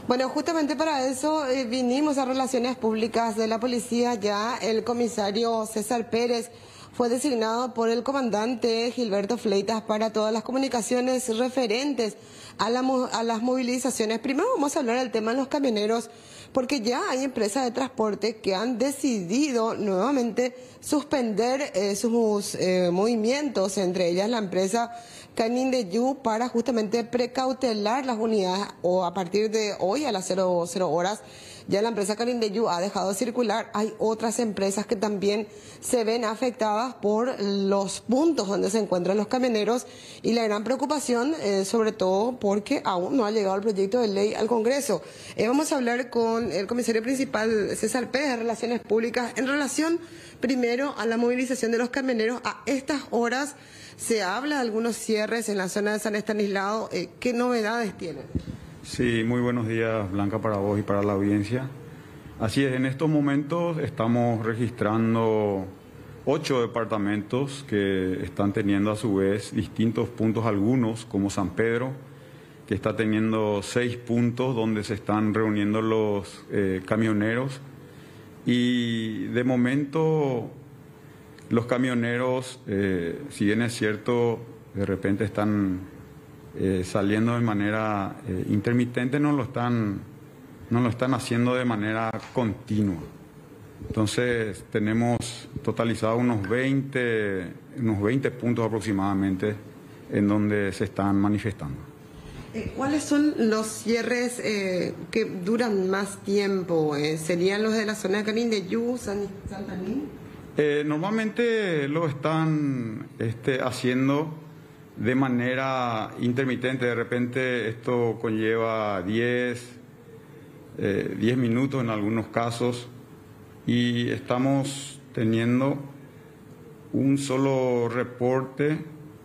[SPEAKER 15] Bueno, justamente para eso vinimos a Relaciones Públicas de la Policía. Ya el comisario César Pérez fue designado por el comandante Gilberto Fleitas para todas las comunicaciones referentes a las movilizaciones. Primero vamos a hablar del tema de los camioneros, porque ya hay empresas de transporte que han decidido nuevamente suspender sus movimientos, entre ellas la empresa Canindeyú, para justamente precautelar las unidades, o a partir de hoy a las 00 horas ya la empresa Canindeyú ha dejado de circular. Hay otras empresas que también se ven afectadas por los puntos donde se encuentran los camioneros, y la gran preocupación sobre todo porque aún no ha llegado el proyecto de ley al Congreso. Vamos a hablar con el comisario principal César Pérez de Relaciones Públicas en relación primero a la movilización de los camioneros. A estas horas se habla de algunos cierres en la zona de San Estanislao. ¿Qué novedades tienen?
[SPEAKER 16] Sí, muy buenos días, Blanca, para vos y para la audiencia. Así es, en estos momentos estamos registrando 8 departamentos que están teniendo a su vez distintos puntos, algunos como San Pedro, que está teniendo 6 puntos donde se están reuniendo los camioneros, y de momento los camioneros, si bien es cierto, de repente están saliendo de manera intermitente, no lo están haciendo de manera continua. Entonces tenemos totalizado unos 20 puntos aproximadamente en donde se están manifestando.
[SPEAKER 15] ¿Cuáles son los cierres que duran más tiempo? ¿Serían los de la zona de Canindeyú, Santaní?
[SPEAKER 16] Normalmente lo están haciendo de manera intermitente. De repente esto conlleva 10 minutos en algunos casos, y estamos teniendo un solo reporte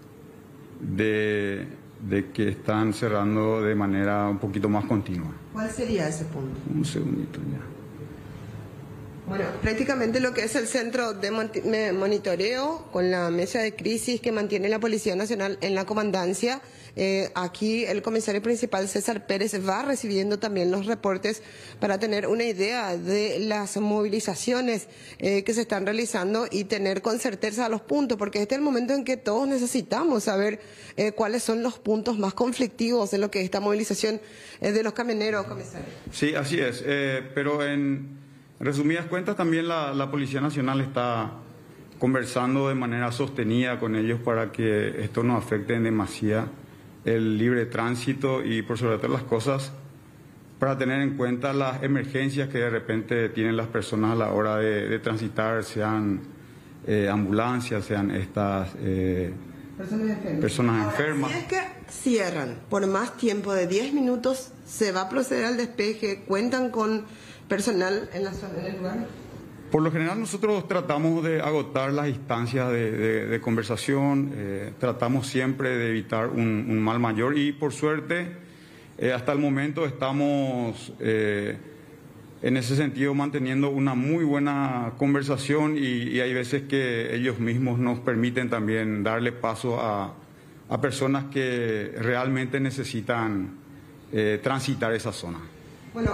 [SPEAKER 16] de que están cerrando de manera un poquito más continua.
[SPEAKER 15] ¿Cuál sería ese punto?
[SPEAKER 16] Un segundito ya.
[SPEAKER 15] Bueno, prácticamente lo que es el centro de monitoreo con la mesa de crisis que mantiene la Policía Nacional en la comandancia. Aquí el comisario principal César Pérez va recibiendo también los reportes para tener una idea de las movilizaciones que se están realizando y tener con certeza los puntos, porque este es el momento en que todos necesitamos saber cuáles son los puntos más conflictivos en lo que es esta movilización de los camioneros, comisario.
[SPEAKER 16] Sí, así es, pero en resumidas cuentas también la Policía Nacional está conversando de manera sostenida con ellos para que esto no afecte en demasía el libre tránsito, y por sobre todas las cosas para tener en cuenta las emergencias que de repente tienen las personas a la hora de transitar, sean ambulancias, sean estas personas enfermas.
[SPEAKER 15] Si es que cierran por más tiempo de 10 minutos, ¿se va a proceder al despeje? ¿Cuentan con personal en el lugar?
[SPEAKER 16] Por lo general nosotros tratamos de agotar las instancias de conversación, tratamos siempre de evitar un mal mayor, y por suerte hasta el momento estamos en ese sentido manteniendo una muy buena conversación, y hay veces que ellos mismos nos permiten también darle paso a personas que realmente necesitan transitar esa zona.
[SPEAKER 15] Bueno,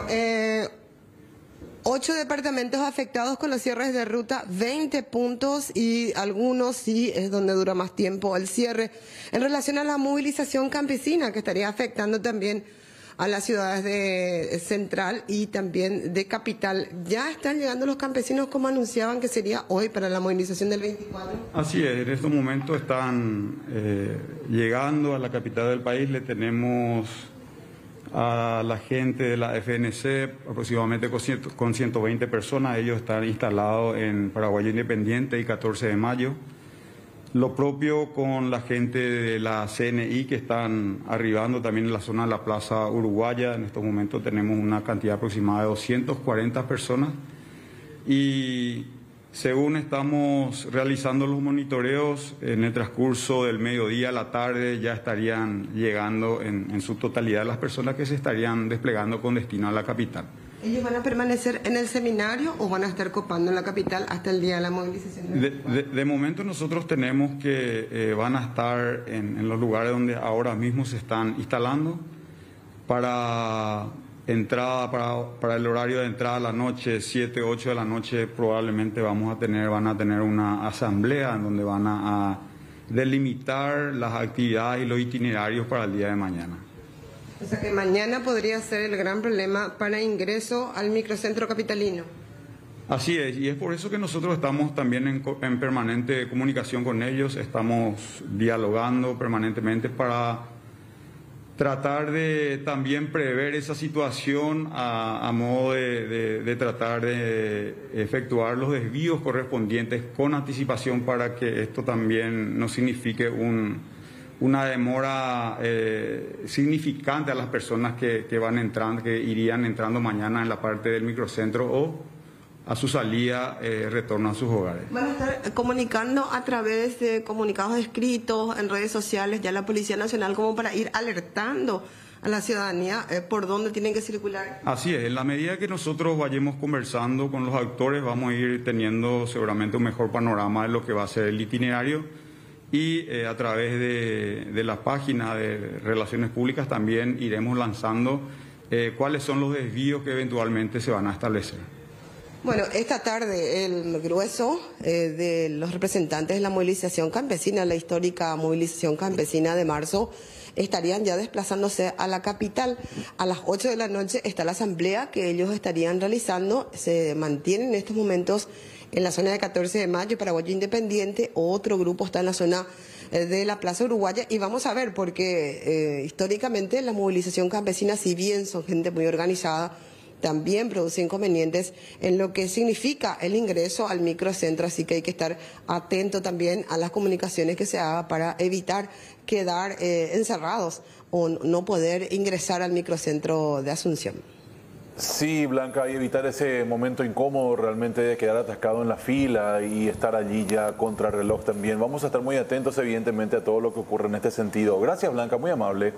[SPEAKER 15] 8 departamentos afectados con los cierres de ruta, 20 puntos, y algunos sí es donde dura más tiempo el cierre. En relación a la movilización campesina, que estaría afectando también a las ciudades de Central y también de Capital, ¿ya están llegando los campesinos como anunciaban que sería hoy para la movilización del 24?
[SPEAKER 16] Así es, en estos momentos están llegando a la capital del país. Le tenemos a la gente de la FNC, aproximadamente con 120 personas. Ellos están instalados en Paraguay Independiente y 14 de Mayo. Lo propio con la gente de la CNI, que están arribando también en la zona de la Plaza Uruguaya. En estos momentos tenemos una cantidad aproximada de 240 personas. Y según estamos realizando los monitoreos, en el transcurso del mediodía a la tarde ya estarían llegando en su totalidad las personas que se estarían desplegando con destino a la capital.
[SPEAKER 15] ¿Ellos van a permanecer en el seminario o van a estar copando en la capital hasta el día de la movilización?
[SPEAKER 16] De momento nosotros tenemos que van a estar en los lugares donde ahora mismo se están instalando para entrada para el horario de entrada a la noche, 7, 8 de la noche, probablemente van a tener una asamblea en donde van a delimitar las actividades y los itinerarios para el día de mañana.
[SPEAKER 15] O sea que mañana podría ser el gran problema para ingreso al microcentro capitalino.
[SPEAKER 16] Así es, y es por eso que nosotros estamos también en permanente comunicación con ellos, estamos dialogando permanentemente para tratar de también prever esa situación a modo de tratar de efectuar los desvíos correspondientes con anticipación para que esto también no signifique una demora significante a las personas que van entrando, que irían entrando mañana en la parte del microcentro o a su salida retorno a sus hogares.
[SPEAKER 15] Van a estar comunicando a través de comunicados escritos en redes sociales ya la Policía Nacional como para ir alertando a la ciudadanía por dónde tienen que circular.
[SPEAKER 16] Así es, en la medida que nosotros vayamos conversando con los actores vamos a ir teniendo seguramente un mejor panorama de lo que va a ser el itinerario y a través de las páginas de Relaciones Públicas también iremos lanzando cuáles son los desvíos que eventualmente se van a establecer.
[SPEAKER 15] Bueno, esta tarde el grueso de los representantes de la movilización campesina, la histórica movilización campesina de marzo, estarían ya desplazándose a la capital. A las 8 de la noche está la asamblea que ellos estarían realizando. Se mantienen en estos momentos en la zona de 14 de mayo, Paraguayo Independiente. Otro grupo está en la zona de la Plaza Uruguaya y vamos a ver porque históricamente la movilización campesina, si bien son gente muy organizada, también produce inconvenientes en lo que significa el ingreso al microcentro, así que hay que estar atento también a las comunicaciones que se hagan para evitar quedar encerrados o no poder ingresar al microcentro de Asunción.
[SPEAKER 2] Sí, Blanca, y evitar ese momento incómodo realmente de quedar atascado en la fila y estar allí ya contra reloj también. Vamos a estar muy atentos evidentemente a todo lo que ocurre en este sentido. Gracias, Blanca, muy amable.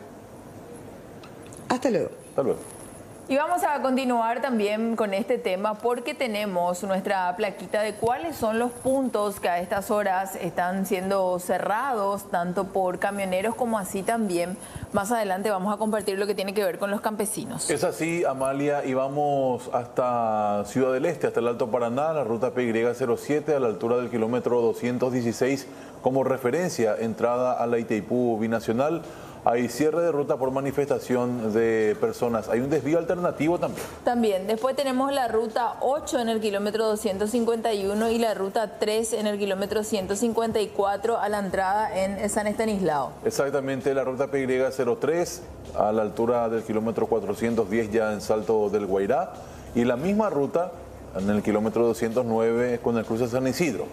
[SPEAKER 15] Hasta luego.
[SPEAKER 2] Hasta luego.
[SPEAKER 1] Y vamos a continuar también con este tema porque tenemos nuestra plaquita de cuáles son los puntos que a estas horas están siendo cerrados, tanto por camioneros como así también. Más adelante vamos a compartir lo que tiene que ver con los campesinos.
[SPEAKER 2] Es así, Amalia, y vamos hasta Ciudad del Este, hasta el Alto Paraná, la ruta PY07 a la altura del kilómetro 216 como referencia, entrada a la Itaipú Binacional. Hay cierre de ruta por manifestación de personas. Hay un desvío alternativo también.
[SPEAKER 1] También. Después tenemos la ruta 8 en el kilómetro 251 y la ruta 3 en el kilómetro 154 a la entrada en San Estanislao.
[SPEAKER 2] Exactamente, la ruta PY03 a la altura del kilómetro 410 ya en Salto del Guairá. Y la misma ruta en el kilómetro 209 con el cruce San Isidro.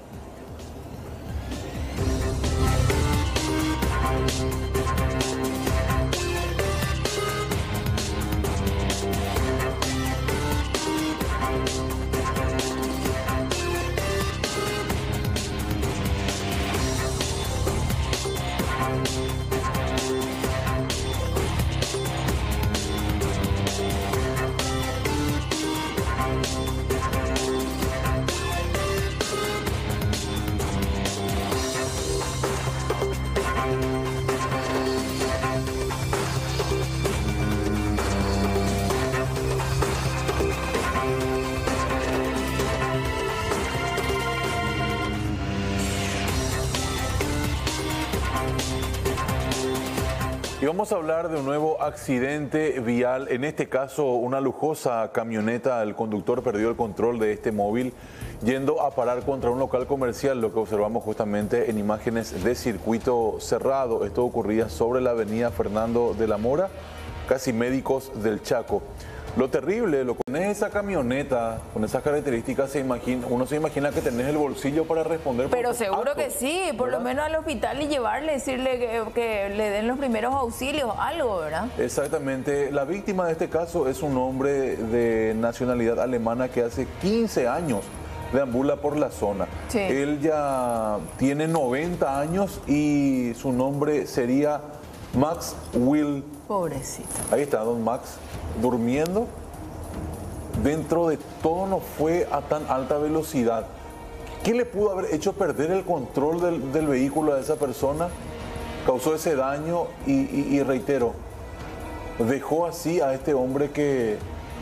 [SPEAKER 2] Y vamos a hablar de un nuevo accidente vial, en este caso una lujosa camioneta. El conductor perdió el control de este móvil yendo a parar contra un local comercial, lo que observamos justamente en imágenes de circuito cerrado. Esto ocurría sobre la avenida Fernando de la Mora, casi Médicos del Chaco. Lo terrible, con esa camioneta, con esas características, uno se imagina que tenés el bolsillo para responder.
[SPEAKER 1] Pero seguro que sí, por lo menos al hospital y llevarle, decirle que le den los primeros auxilios, algo, ¿verdad?
[SPEAKER 2] Exactamente. La víctima de este caso es un hombre de nacionalidad alemana que hace 15 años deambula por la zona. Sí. Él ya tiene 90 años y su nombre sería Max Will.
[SPEAKER 1] Pobrecito.
[SPEAKER 2] Ahí está, don Max, durmiendo. Dentro de todo no fue a tan alta velocidad. ¿Qué le pudo haber hecho perder el control del vehículo a esa persona? Causó ese daño y reitero, dejó así a este hombre que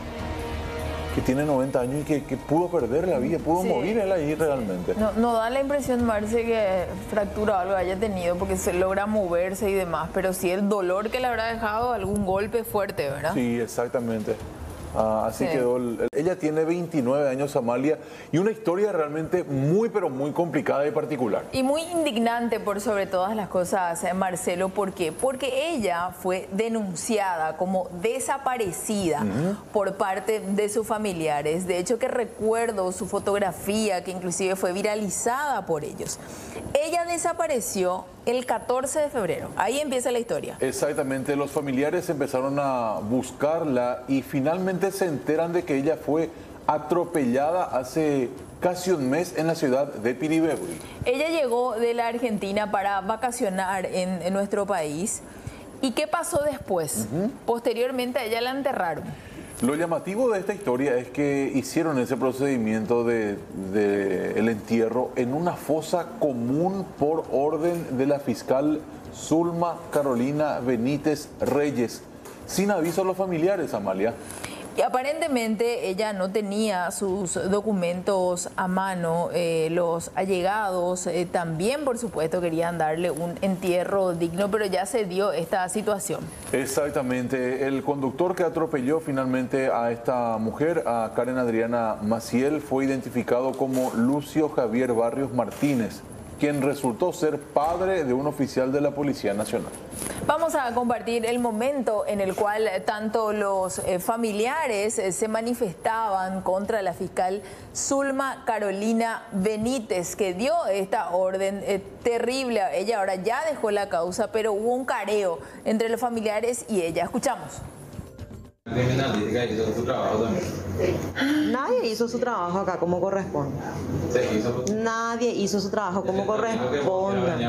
[SPEAKER 2] tiene 90 años y que pudo perder la vida, pudo morir él ahí realmente.
[SPEAKER 1] No da la impresión, Marce, que fractura o algo haya tenido porque se logra moverse y demás, pero sí el dolor que le habrá dejado algún golpe fuerte, ¿verdad?
[SPEAKER 2] Sí, exactamente. Así
[SPEAKER 1] Sí.
[SPEAKER 2] quedó. Ella tiene 29 años, Amalia, y una historia realmente muy, pero muy complicada y particular.
[SPEAKER 1] Y muy indignante por sobre todas las cosas, Marcelo. ¿Por qué? Porque ella fue denunciada como desaparecida por parte de sus familiares. De hecho, que recuerdo su fotografía, que inclusive fue viralizada por ellos. Ella desapareció el 14 de febrero. Ahí empieza la historia.
[SPEAKER 2] Exactamente, los familiares empezaron a buscarla y finalmente se enteran de que ella fue atropellada hace casi un mes en la ciudad de Piribebuy.
[SPEAKER 1] Ella llegó de la Argentina para vacacionar en nuestro país. ¿Y qué pasó después? Posteriormente a ella la enterraron.
[SPEAKER 2] Lo llamativo de esta historia es que hicieron ese procedimiento de el entierro en una fosa común por orden de la fiscal Zulma Carolina Benítez Reyes, sin aviso a los familiares, Amalia.
[SPEAKER 1] Y aparentemente ella no tenía sus documentos a mano. Los allegados también, por supuesto, querían darle un entierro digno, pero ya se dio esta situación.
[SPEAKER 2] Exactamente. El conductor que atropelló finalmente a esta mujer, a Karen Adriana Maciel, fue identificado como Lucio Javier Barrios Martínez, quien resultó ser padre de un oficial de la Policía Nacional.
[SPEAKER 1] Vamos a compartir el momento en el cual tanto los familiares se manifestaban contra la fiscal Zulma Carolina Benítez, que dio esta orden terrible. Ella ahora ya dejó la causa, pero hubo un careo entre los familiares y ella. Escuchamos.
[SPEAKER 17] Criminalística hizo su trabajo también.
[SPEAKER 18] Nadie hizo su trabajo acá como corresponde. Nadie hizo su trabajo como corresponde.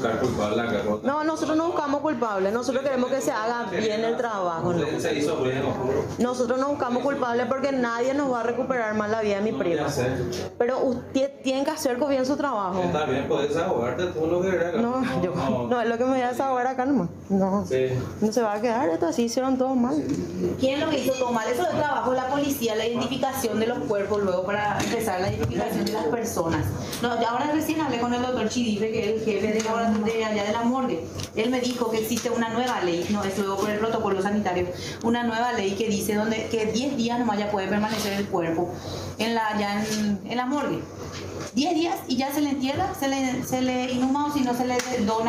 [SPEAKER 18] No, nosotros no buscamos culpables. Nosotros queremos que se haga bien el trabajo. ¿No? Nosotros no buscamos culpables porque nadie nos va a recuperar más la vida de mi prima. Pero usted tiene que hacer bien su trabajo.
[SPEAKER 17] Está bien, puedes desahogarte todo lo que era acá.
[SPEAKER 18] No, es lo que me voy a desahogar acá nomás. No se va a quedar esto así, hicieron todo mal.
[SPEAKER 19] ¿Quién lo hizo todo mal? Eso es el trabajo de la policía, la identificación de los cuerpos, luego para empezar la identificación de las personas. No, ya ahora recién hablé con el doctor Chidife, que es el jefe de allá de la morgue. Él me dijo que existe una nueva ley, no es luego por el protocolo sanitario, una nueva ley que dice que 10 días nomás ya puede permanecer el cuerpo en la morgue. 10 días y ya se le entierra, se le inhuma o si no se le dona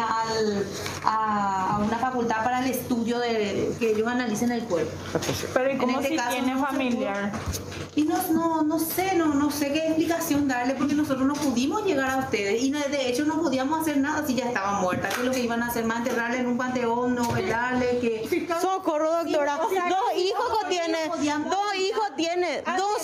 [SPEAKER 19] a una facultad para el estudio de que ellos analicen el cuerpo.
[SPEAKER 20] Pero ¿y cómo
[SPEAKER 19] en este
[SPEAKER 20] si
[SPEAKER 19] caso,
[SPEAKER 20] tiene familiar?
[SPEAKER 19] Y no sé qué explicación darle porque nosotros no pudimos llegar a ustedes y de hecho no podíamos hacer nada si ya estaba muerta. ¿Qué es lo que iban a hacer? ¿Más enterrarle en un panteón? ¿No velarle?
[SPEAKER 18] Socorro, doctora. Dos hijos tiene.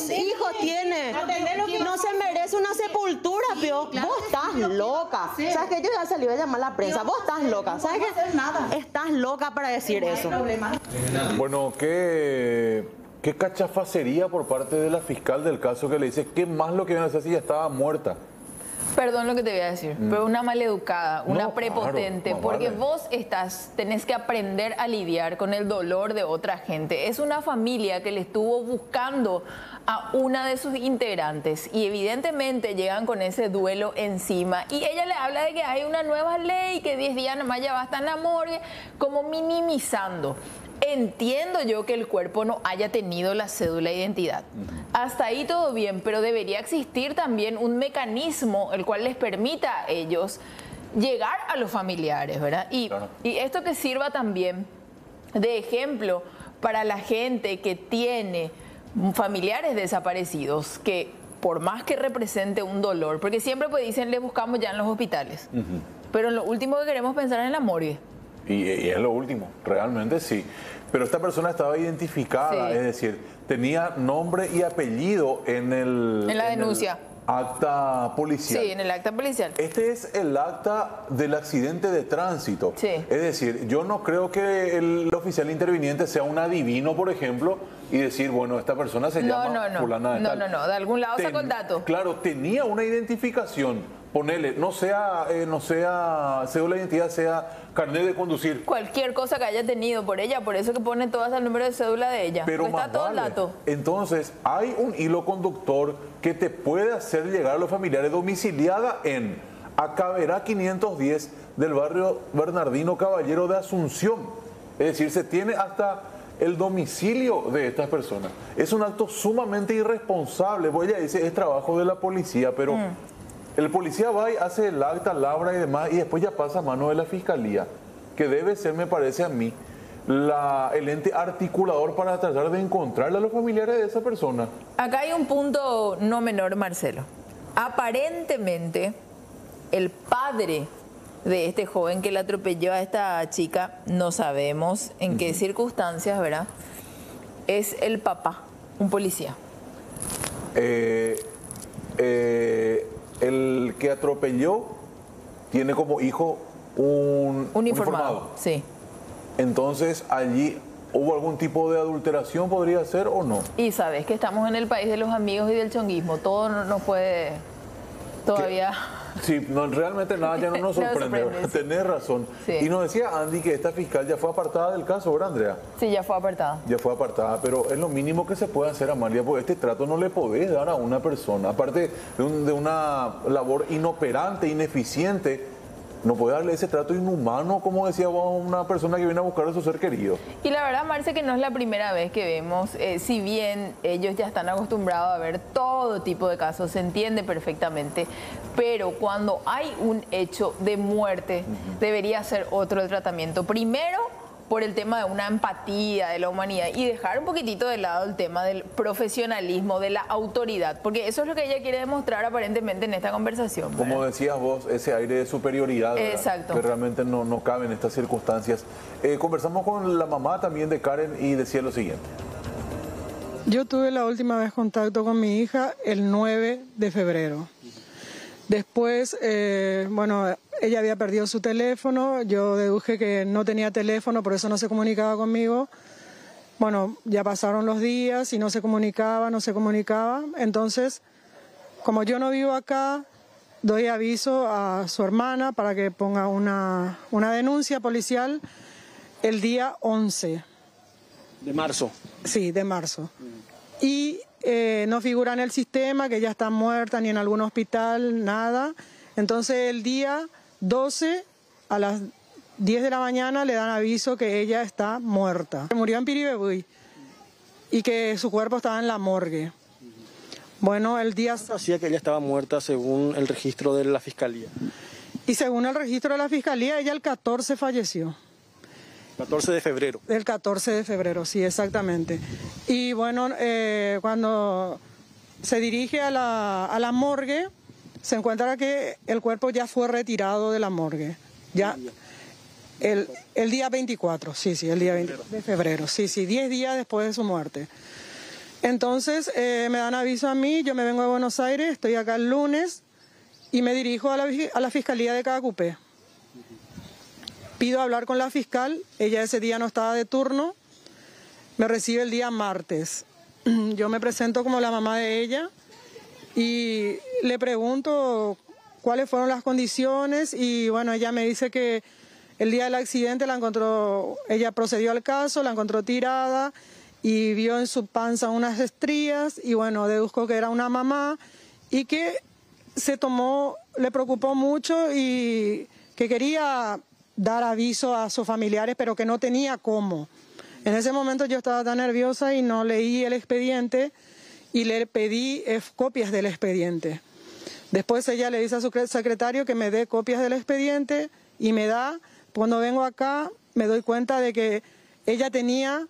[SPEAKER 18] No se merece una sepultura, Pio. Vos estás loca. ¿Sabes que yo ya salí a llamar a la prensa? Vos estás loca. ¿Sabes qué? Estás loca para decir eso.
[SPEAKER 2] Bueno, ¿qué cachafacería por parte de la fiscal del caso que le dice qué más lo que iban a hacer si ya estaba muerta?
[SPEAKER 1] Perdón lo que te voy a decir, pero una maleducada, una prepotente, claro, porque vos tenés que aprender a lidiar con el dolor de otra gente. Es una familia que le estuvo buscando a una de sus integrantes y evidentemente llegan con ese duelo encima y ella le habla de que hay una nueva ley, que 10 días nomás ya va a estar en la morgue, como minimizando. Entiendo yo que el cuerpo no haya tenido la cédula de identidad. Hasta ahí todo bien, pero debería existir también un mecanismo el cual les permita a ellos llegar a los familiares, ¿verdad? Y esto que sirva también de ejemplo para la gente que tiene familiares desaparecidos, que por más que represente un dolor, porque siempre pues dicen, les buscamos ya en los hospitales, pero lo último que queremos pensar es en la morgue.
[SPEAKER 2] Y es lo último, realmente sí. Pero esta persona estaba identificada, es decir, tenía nombre y apellido en
[SPEAKER 1] la denuncia.
[SPEAKER 2] Acta policial.
[SPEAKER 1] Sí, en el acta policial.
[SPEAKER 2] Este es el acta del accidente de tránsito.
[SPEAKER 1] Sí.
[SPEAKER 2] Es decir, yo no creo que el oficial interviniente sea un adivino, por ejemplo, y decir, bueno, esta persona se llama fulana de tal.
[SPEAKER 1] No, de algún lado sacó el dato.
[SPEAKER 2] Claro, tenía una identificación ponele, no sea cédula de identidad, sea carnet de conducir.
[SPEAKER 1] Cualquier cosa que haya tenido por ella, por eso que pone todas el número de cédula de ella.
[SPEAKER 2] Pero
[SPEAKER 1] está todo el dato.
[SPEAKER 2] Entonces, hay un hilo conductor que te puede hacer llegar a los familiares domiciliada en Acaberá 510 del barrio Bernardino Caballero de Asunción. Es decir, se tiene hasta el domicilio de estas personas. Es un acto sumamente irresponsable. Pues ella dice, es trabajo de la policía, pero el policía va y hace el acta, labra y demás, y después ya pasa a mano de la fiscalía, que debe ser, me parece a mí, el ente articulador para tratar de encontrarle a los familiares de esa persona.
[SPEAKER 1] Acá hay un punto no menor, Marcelo. Aparentemente, el padre de este joven que le atropelló a esta chica, no sabemos en qué circunstancias, ¿verdad? Es el papá, un policía.
[SPEAKER 2] El que atropelló tiene como hijo un uniformado.
[SPEAKER 1] Sí.
[SPEAKER 2] Entonces, allí hubo algún tipo de adulteración, podría ser o no.
[SPEAKER 1] Y sabes que estamos en el país de los amigos y del chonguismo. Todo no puede todavía...
[SPEAKER 2] Sí, no, realmente nada ya no nos sorprende. Sí. Tenés razón. Sí. Y nos decía Andy que esta fiscal ya fue apartada del caso, ¿verdad, Andrea?
[SPEAKER 1] Sí, ya fue apartada.
[SPEAKER 2] Ya fue apartada, pero es lo mínimo que se puede hacer, Amalia, porque este trato no le podés dar a una persona. Aparte de una labor inoperante, ineficiente, no puede darle ese trato inhumano, como decía vos, a una persona que viene a buscar a su ser querido.
[SPEAKER 1] Y la verdad, Marce, que no es la primera vez que vemos, si bien ellos ya están acostumbrados a ver todo tipo de casos, se entiende perfectamente, pero cuando hay un hecho de muerte, debería ser otro el tratamiento. Primero, por el tema de una empatía de la humanidad y dejar un poquitito de lado el tema del profesionalismo, de la autoridad, porque eso es lo que ella quiere demostrar aparentemente en esta conversación, ¿verdad?
[SPEAKER 2] Como decías vos, ese aire de superioridad, ¿verdad?
[SPEAKER 1] Exacto,
[SPEAKER 2] que realmente no cabe en estas circunstancias. Conversamos con la mamá también de Karen y decía lo siguiente.
[SPEAKER 21] Yo tuve la última vez contacto con mi hija el 9 de febrero. Después, bueno, ella había perdido su teléfono, yo deduje que no tenía teléfono, por eso no se comunicaba conmigo. Bueno, ya pasaron los días y no se comunicaba. Entonces, como yo no vivo acá, doy aviso a su hermana para que ponga una denuncia policial el día 11.
[SPEAKER 22] ¿De marzo?
[SPEAKER 21] Sí, de marzo. Y no figura en el sistema que ella está muerta ni en algún hospital, nada. Entonces el día 12 a las 10 de la mañana le dan aviso que ella está muerta. Murió en Piribebuy y que su cuerpo estaba en la morgue. Bueno, el día...
[SPEAKER 22] Hacía que ella estaba muerta según el registro de la fiscalía.
[SPEAKER 21] Y según el registro de la fiscalía, ella el 14 falleció.
[SPEAKER 22] 14 de febrero.
[SPEAKER 21] El 14 de febrero, sí, exactamente. Y bueno, cuando se dirige a la morgue, se encuentra que el cuerpo ya fue retirado de la morgue. Ya el día 24, sí, el día 24 de febrero, sí, 10 días después de su muerte. Entonces me dan aviso a mí, yo me vengo de Buenos Aires, estoy acá el lunes y me dirijo a la Fiscalía de Caacupé. Pido hablar con la fiscal, ella ese día no estaba de turno, me recibe el día martes. Yo me presento como la mamá de ella y le pregunto cuáles fueron las condiciones y bueno, ella me dice que el día del accidente la encontró, ella procedió al caso, la encontró tirada y vio en su panza unas estrías y bueno, deduzco que era una mamá y que le preocupó mucho y que quería dar aviso a sus familiares, pero que no tenía cómo. En ese momento yo estaba tan nerviosa y no leí el expediente y le pedí copias del expediente. Después ella le dice a su secretario que me dé copias del expediente y me da. Cuando vengo acá me doy cuenta de que ella tenía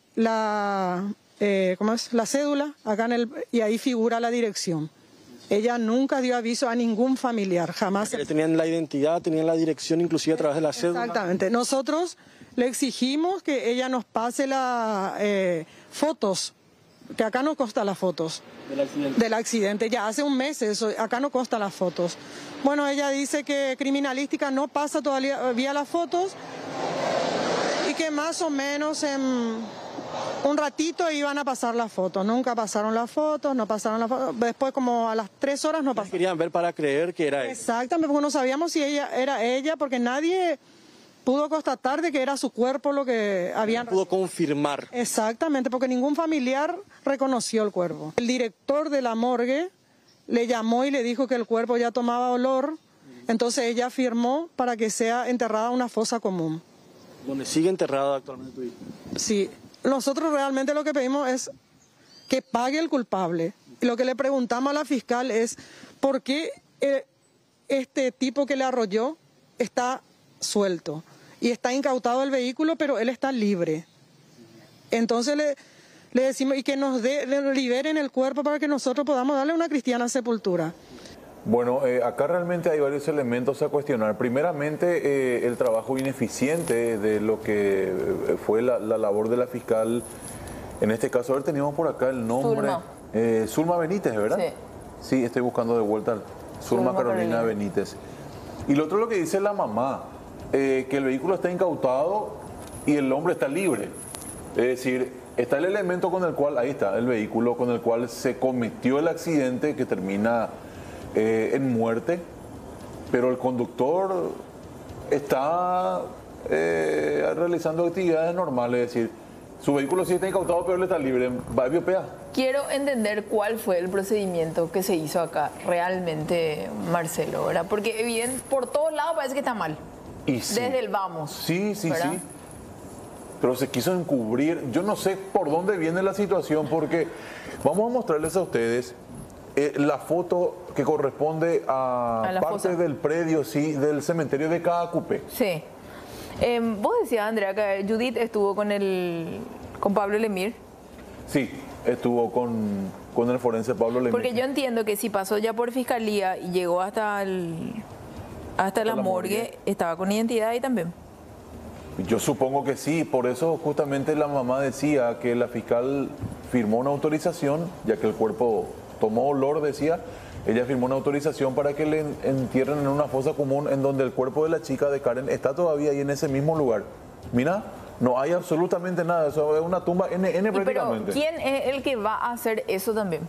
[SPEAKER 21] la cédula acá y ahí figura la dirección. Ella nunca dio aviso a ningún familiar, jamás.
[SPEAKER 22] Tenían la identidad, tenían la dirección, inclusive a través de la cédula.
[SPEAKER 21] Exactamente. Nosotros le exigimos que ella nos pase las fotos, que acá no consta las fotos del accidente. Ya hace un mes eso, acá no consta las fotos. Bueno, ella dice que criminalística no pasa todavía las fotos y que más o menos Un ratito iban a pasar las fotos, nunca pasaron las fotos, no pasaron las fotos. Después como a las 3 horas no pasaron.
[SPEAKER 22] Querían ver para creer que era ella.
[SPEAKER 21] Exactamente, porque no sabíamos si ella era ella, porque nadie pudo constatar de que era su cuerpo lo que habían...
[SPEAKER 22] Pudo confirmar.
[SPEAKER 21] Exactamente, porque ningún familiar reconoció el cuerpo. El director de la morgue le llamó y le dijo que el cuerpo ya tomaba olor, entonces ella firmó para que sea enterrada en una fosa común.
[SPEAKER 22] ¿Donde sigue enterrada actualmente tu hija?
[SPEAKER 21] Sí, nosotros realmente lo que pedimos es que pague el culpable. Y lo que le preguntamos a la fiscal es por qué este tipo que le arrolló está suelto y está incautado el vehículo, pero él está libre. Entonces le decimos y que nos liberen el cuerpo para que nosotros podamos darle una cristiana sepultura.
[SPEAKER 2] Bueno, acá realmente hay varios elementos a cuestionar. Primeramente, el trabajo ineficiente de lo que fue la labor de la fiscal. En este caso, a ver, teníamos por acá el nombre. Zulma Benítez, ¿verdad?
[SPEAKER 1] Sí.
[SPEAKER 2] Sí, estoy buscando de vuelta. Zulma Carolina Benítez. Y lo otro es lo que dice la mamá, que el vehículo está incautado y el hombre está libre. Es decir, está el elemento con el cual, ahí está, el vehículo con el cual se cometió el accidente que termina en muerte, pero el conductor está realizando actividades normales, es decir, su vehículo sí está incautado, pero él está libre, va a biopea.
[SPEAKER 1] Quiero entender cuál fue el procedimiento que se hizo acá realmente, Marcelo, ¿verdad? Porque evidente, por todos lados parece que está mal.
[SPEAKER 2] Y sí.
[SPEAKER 1] Desde el vamos.
[SPEAKER 2] Sí, sí,
[SPEAKER 1] ¿verdad?
[SPEAKER 2] sí. Pero se quiso encubrir. Yo no sé por dónde viene la situación, porque vamos a mostrarles a ustedes la foto que corresponde a parte fosa del predio, sí, del cementerio de Caacupé.
[SPEAKER 1] Sí. Vos decías, Andrea, que Judith estuvo con Pablo Lemir.
[SPEAKER 2] Sí, estuvo con el forense Pablo Lemir.
[SPEAKER 1] Porque yo entiendo que si pasó ya por fiscalía y llegó hasta la morgue, estaba con identidad ahí también.
[SPEAKER 2] Yo supongo que sí, por eso justamente la mamá decía que la fiscal firmó una autorización, ya que el cuerpo tomó olor, decía, ella firmó una autorización para que le entierren en una fosa común en donde el cuerpo de la chica de Karen está todavía ahí en ese mismo lugar. Mira, no hay absolutamente nada, eso es una tumba N prácticamente.
[SPEAKER 1] Pero ¿quién es el que va a hacer eso también?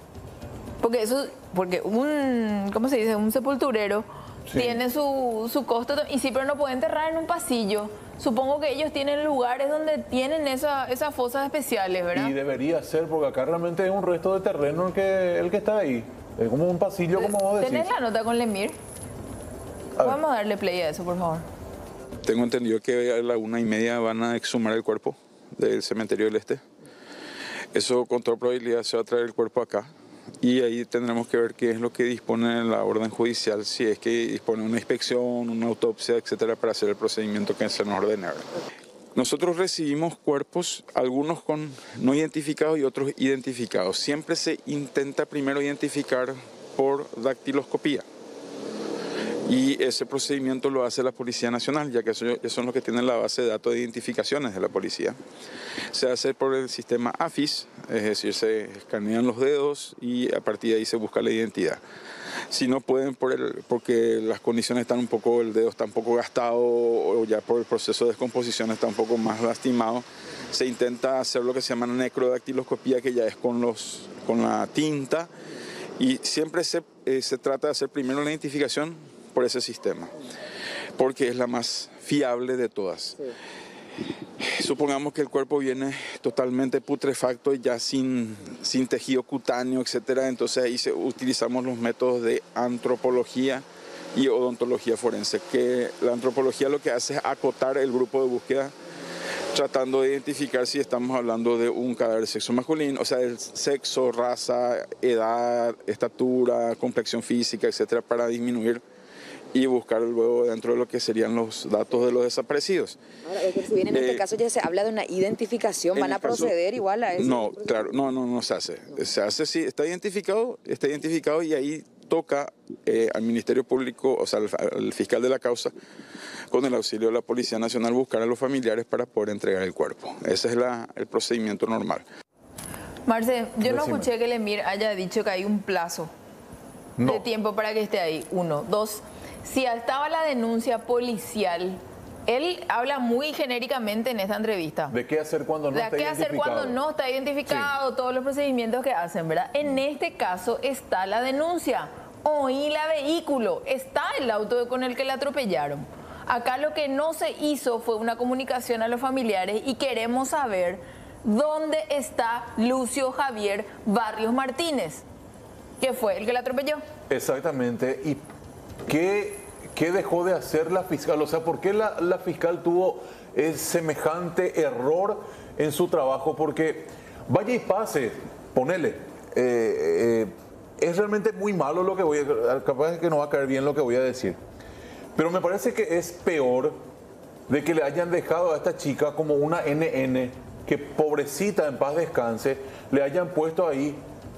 [SPEAKER 1] Porque ¿cómo se dice? Un sepulturero tiene su costo y sí, pero no puede enterrar en un pasillo. Supongo que ellos tienen lugares donde tienen esas fosas especiales, ¿verdad?
[SPEAKER 2] Y debería ser, porque acá realmente es un resto de terreno el que está ahí. Es como un pasillo, como vos decís.
[SPEAKER 1] ¿Tenés la nota con Lemir? Vamos a darle play a eso, por favor.
[SPEAKER 3] Tengo entendido que a la 1:30 van a exhumar el cuerpo del cementerio del Este. Eso con toda probabilidad se va a traer el cuerpo acá. Y ahí tendremos que ver qué es lo que dispone la orden judicial, si es que dispone una inspección, una autopsia, etcétera, para hacer el procedimiento que se nos ordene. Nosotros recibimos cuerpos, algunos no identificados y otros identificados. Siempre se intenta primero identificar por dactiloscopía. Y ese procedimiento lo hace la Policía Nacional, ya que ellos son los que tienen la base de datos de identificaciones de la policía. Se hace por el sistema AFIS, es decir, se escanean los dedos y a partir de ahí se busca la identidad. Si no pueden, porque las condiciones están el dedo está un poco gastado o ya por el proceso de descomposición está un poco más lastimado, se intenta hacer lo que se llama necrodactiloscopía, que ya es con la tinta, y siempre se trata de hacer primero la identificación por ese sistema, porque es la más fiable de todas. Supongamos que el cuerpo viene totalmente putrefacto y ya sin tejido cutáneo, etcétera, entonces ahí utilizamos los métodos de antropología y odontología forense, que la antropología lo que hace es acotar el grupo de búsqueda, tratando de identificar si estamos hablando de un cadáver de sexo masculino, o sea, el sexo, raza, edad, estatura, complexión física, etcétera, para disminuir y buscar luego dentro de lo que serían los datos de los desaparecidos.
[SPEAKER 5] Ahora, si bien en este caso ya se habla de una identificación, ¿van a proceder igual a eso?
[SPEAKER 3] No, claro, no se hace. Se hace, sí, está identificado y ahí toca al Ministerio Público, o sea, al fiscal de la causa, con el auxilio de la Policía Nacional, buscar a los familiares para poder entregar el cuerpo. Ese es el procedimiento normal.
[SPEAKER 1] Marce, yo no escuché que Lemir haya dicho que hay un plazo de tiempo para que esté ahí. 1, 2, si estaba la denuncia policial, Él habla muy genéricamente en esta entrevista.
[SPEAKER 2] ¿De qué hacer cuando no está identificado?
[SPEAKER 1] ¿De qué hacer cuando no está identificado? Sí. Todos los procedimientos que hacen, ¿verdad? En este caso está la denuncia. Oí la vehículo. Está el auto con el que la atropellaron. Acá lo que no se hizo fue una comunicación a los familiares y queremos saber dónde está Lucio Javier Barrios Martínez, que fue el que la atropelló.
[SPEAKER 2] Exactamente. ¿Y qué dejó de hacer la fiscal? O sea, ¿por qué la fiscal tuvo semejante error en su trabajo? Porque vaya y pase, ponele, es realmente muy malo lo que voy a... Capaz que no va a caer bien lo que voy a decir. Pero me parece que es peor de que le hayan dejado a esta chica como una NN, que pobrecita, en paz descanse, le hayan puesto ahí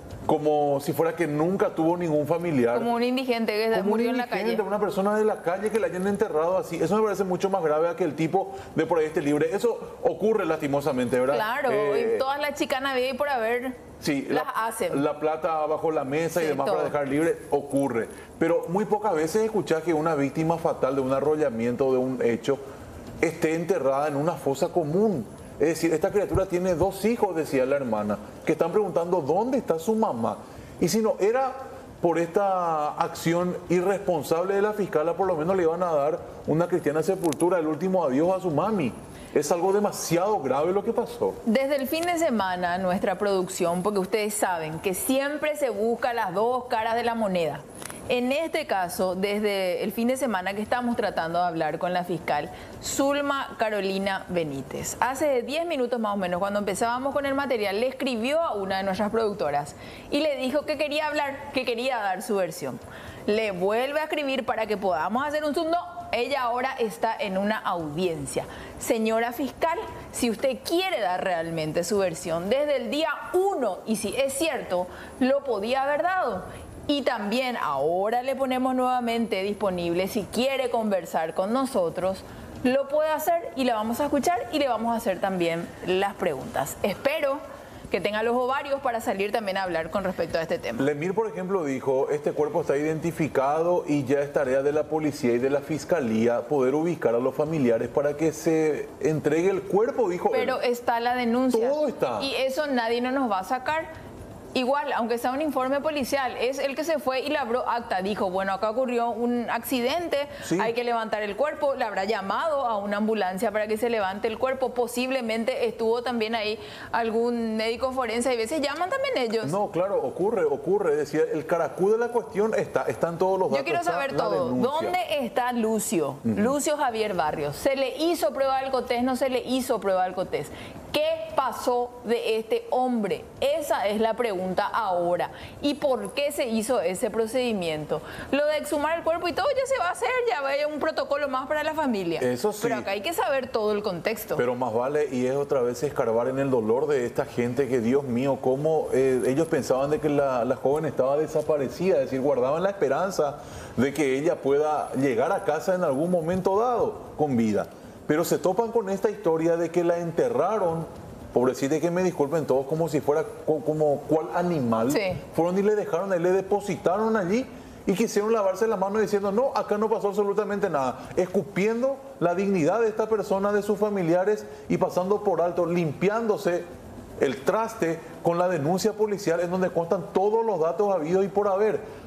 [SPEAKER 2] como si fuera que nunca tuvo ningún familiar.
[SPEAKER 1] Como un indigente que murió en la calle.
[SPEAKER 2] Una persona de la calle que la hayan enterrado así. Eso me parece mucho más grave a que el tipo de por ahí esté libre. Eso ocurre lastimosamente, ¿verdad?
[SPEAKER 1] Claro, y todas las chicanas de ahí por haber las hacen.
[SPEAKER 2] La plata bajo la mesa y demás todo para dejar libre ocurre. Pero muy pocas veces escuchás que una víctima fatal de un arrollamiento, de un hecho, esté enterrada en una fosa común. Es decir, esta criatura tiene 2 hijos, decía la hermana, que están preguntando dónde está su mamá. Y si no era por esta acción irresponsable de la fiscal, por lo menos le iban a dar una cristiana sepultura, el último adiós a su mami. Es algo demasiado grave lo que pasó.
[SPEAKER 1] Desde el fin de semana, nuestra producción, porque ustedes saben que siempre se busca las 2 caras de la moneda. En este caso, desde el fin de semana que estamos tratando de hablar con la fiscal Zulma Carolina Benítez. Hace 10 minutos más o menos, cuando empezábamos con el material, le escribió a una de nuestras productoras y le dijo que quería hablar, que quería dar su versión. Le vuelve a escribir para que podamos hacer un zoom. No, ella ahora está en una audiencia. Señora fiscal, si usted quiere dar realmente su versión desde el día 1, y si es cierto, lo podía haber dado. Y también ahora le ponemos nuevamente disponible, si quiere conversar con nosotros, lo puede hacer y la vamos a escuchar y le vamos a hacer también las preguntas. Espero que tenga los ovarios para salir también a hablar con respecto a este tema.
[SPEAKER 2] Lemir, por ejemplo, dijo, este cuerpo está identificado y ya es tarea de la policía y de la fiscalía poder ubicar a los familiares para que se entregue el cuerpo, dijo él.
[SPEAKER 1] Pero está la denuncia.
[SPEAKER 2] Todo está.
[SPEAKER 1] Y eso nadie nos va a sacar. Igual, aunque sea un informe policial, es el que se fue y labró acta. Dijo, bueno, acá ocurrió un accidente, sí, hay que levantar el cuerpo. Le habrá llamado a una ambulancia para que se levante el cuerpo. Posiblemente estuvo también ahí algún médico forense. Y a veces llaman también ellos.
[SPEAKER 2] No, claro, ocurre. Es decir, el caracú de la cuestión están todos los datos.
[SPEAKER 1] Yo quiero saber todo. ¿Dónde está Lucio? Lucio Javier Barrios. ¿Se le hizo prueba de alcotés? ¿No se le hizo prueba de alcotés? ¿Qué pasó de este hombre? Esa es la pregunta ahora. ¿Y por qué se hizo ese procedimiento? Lo de exhumar el cuerpo y todo ya se va a hacer, ya va a haber un protocolo más para la familia.
[SPEAKER 2] Eso sí.
[SPEAKER 1] Pero acá hay que saber todo el contexto.
[SPEAKER 2] Pero más vale, y es otra vez escarbar en el dolor de esta gente que, Dios mío, cómo ellos pensaban de que la joven estaba desaparecida, es decir, guardaban la esperanza de que ella pueda llegar a casa en algún momento dado con vida. Pero se topan con esta historia de que la enterraron, pobrecita, que me disculpen todos, como si fuera como cual animal. Sí. Fueron y le dejaron, le depositaron allí y quisieron lavarse la mano diciendo, no, acá no pasó absolutamente nada. Escupiendo la dignidad de esta persona, de sus familiares y pasando por alto, limpiándose el traste con la denuncia policial en donde constan todos los datos habidos y por haber.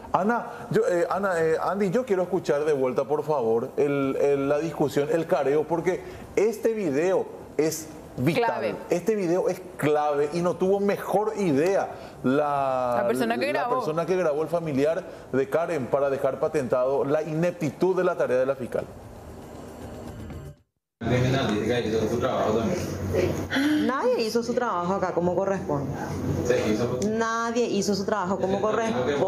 [SPEAKER 2] Andy, yo quiero escuchar de vuelta, por favor, la discusión, el careo, porque este video es vital. Clave. Este video es clave y no tuvo mejor idea la persona que grabó, el familiar de Karen, para dejar patentado la ineptitud de la tarea de la fiscal.
[SPEAKER 17] Criminalística hizo su trabajo también.
[SPEAKER 18] Nadie hizo su trabajo acá como corresponde. Nadie hizo su trabajo como corresponde.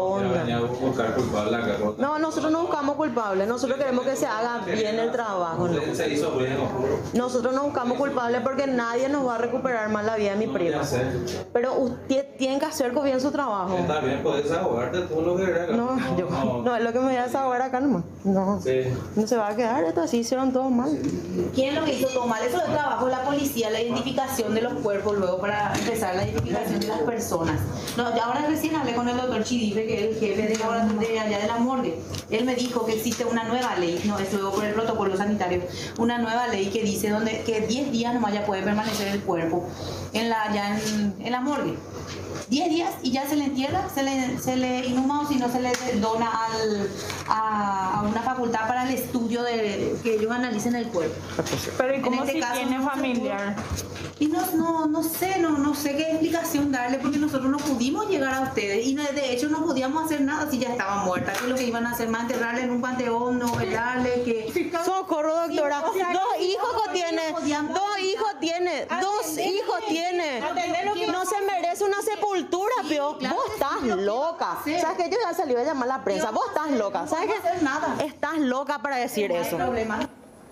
[SPEAKER 18] No, nosotros no buscamos culpables. Nosotros queremos que se haga bien el trabajo. ¿No? Nosotros no buscamos culpables porque nadie nos va a recuperar más la vida de mi primo. Pero usted tiene que hacer bien su trabajo.
[SPEAKER 17] Está bien, puedes desahogarte tú lo que quieras.
[SPEAKER 18] No, es lo que me voy a desahogar acá nomás. No, no se va a quedar esto así, hicieron todo mal.
[SPEAKER 19] ¿Qué es lo que hizo todo mal? Eso es el trabajo de la policía, la identificación de los cuerpos luego para empezar la identificación de las personas. No, ya ahora recién hablé con el doctor Chidife, que es el jefe de laboratorio de allá de la morgue. Él me dijo que existe una nueva ley, no es luego por el protocolo sanitario, una nueva ley que dice que 10 días nomás ya puede permanecer el cuerpo en la morgue. 10 días y ya se le entierra, se le inhuma o si no se le dona a una facultad para el estudio de que ellos analicen el cuerpo.
[SPEAKER 20] Pero ¿y cómo
[SPEAKER 19] en este
[SPEAKER 20] si
[SPEAKER 19] caso,
[SPEAKER 20] tiene familiar?
[SPEAKER 19] Y no sé qué explicación darle porque nosotros no pudimos llegar a ustedes y de hecho no podíamos hacer nada si ya estaba muerta. ¿Qué es lo que iban a hacer? Más enterrarle en un panteón, no velarle, que...
[SPEAKER 18] Socorro, doctora. Dos hijos tiene. No se merece una sepultura, Pio.
[SPEAKER 19] claro,
[SPEAKER 18] vos estás loca. ¿Sabes que yo ya salí a llamar a la prensa? Vos estás loca. ¿Sabes qué? Estás loca para decir eso.
[SPEAKER 19] No hay problema.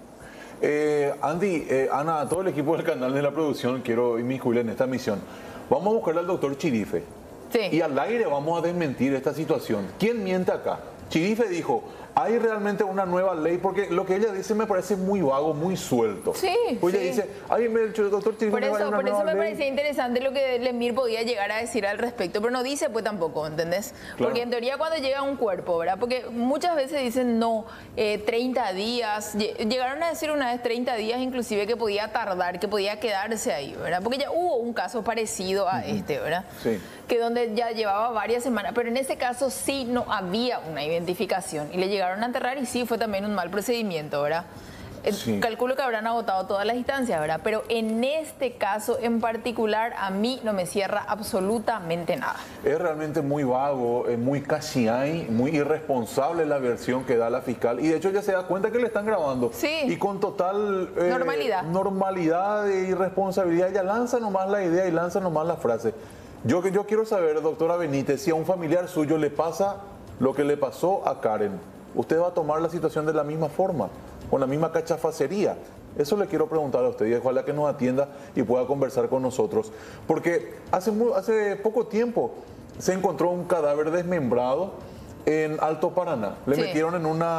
[SPEAKER 2] Andy, Ana, a todo el equipo del canal de la producción quiero inmiscuirle en esta misión. Vamos a buscar al doctor Chidife.
[SPEAKER 1] Sí.
[SPEAKER 2] Y al aire vamos a desmentir esta situación. ¿Quién miente acá? Chidife dijo, hay realmente una nueva ley, porque lo que ella dice me parece muy vago, muy suelto.
[SPEAKER 1] Sí,
[SPEAKER 2] pues
[SPEAKER 1] sí.
[SPEAKER 2] ella dice, ay, el doctor Chidife
[SPEAKER 1] por eso me
[SPEAKER 2] ley.
[SPEAKER 1] parecía interesante lo que Lemir podía llegar a decir al respecto, pero no dice pues tampoco, ¿entendés? Claro. Porque en teoría cuando llega un cuerpo, ¿verdad? Porque muchas veces dicen no, 30 días, llegaron a decir una vez 30 días inclusive que podía tardar, que podía quedarse ahí, ¿verdad? Porque ya hubo un caso parecido a este, ¿verdad? Sí. Que donde ya llevaba varias semanas, pero en ese caso sí no había una identificación y le llegaron a enterrar y sí fue también un mal procedimiento, ¿verdad? Sí. Calculo que habrán agotado todas las instancias, ¿verdad? Pero en este caso en particular a mí no me cierra absolutamente nada. Es
[SPEAKER 2] realmente muy vago, muy casi muy irresponsable la versión que da la fiscal y de hecho ya se da cuenta que le están grabando. Sí. Y con total normalidad e irresponsabilidad ya lanza nomás la idea y lanza nomás la frase. Yo quiero saber, doctora Benítez, si a un familiar suyo le pasa lo que le pasó a Karen, ¿usted va a tomar la situación de la misma forma, con la misma cachafacería? Eso le quiero preguntar a usted y ojalá que nos atienda y pueda conversar con nosotros. Porque hace poco tiempo se encontró un cadáver desmembrado en Alto Paraná. Le metieron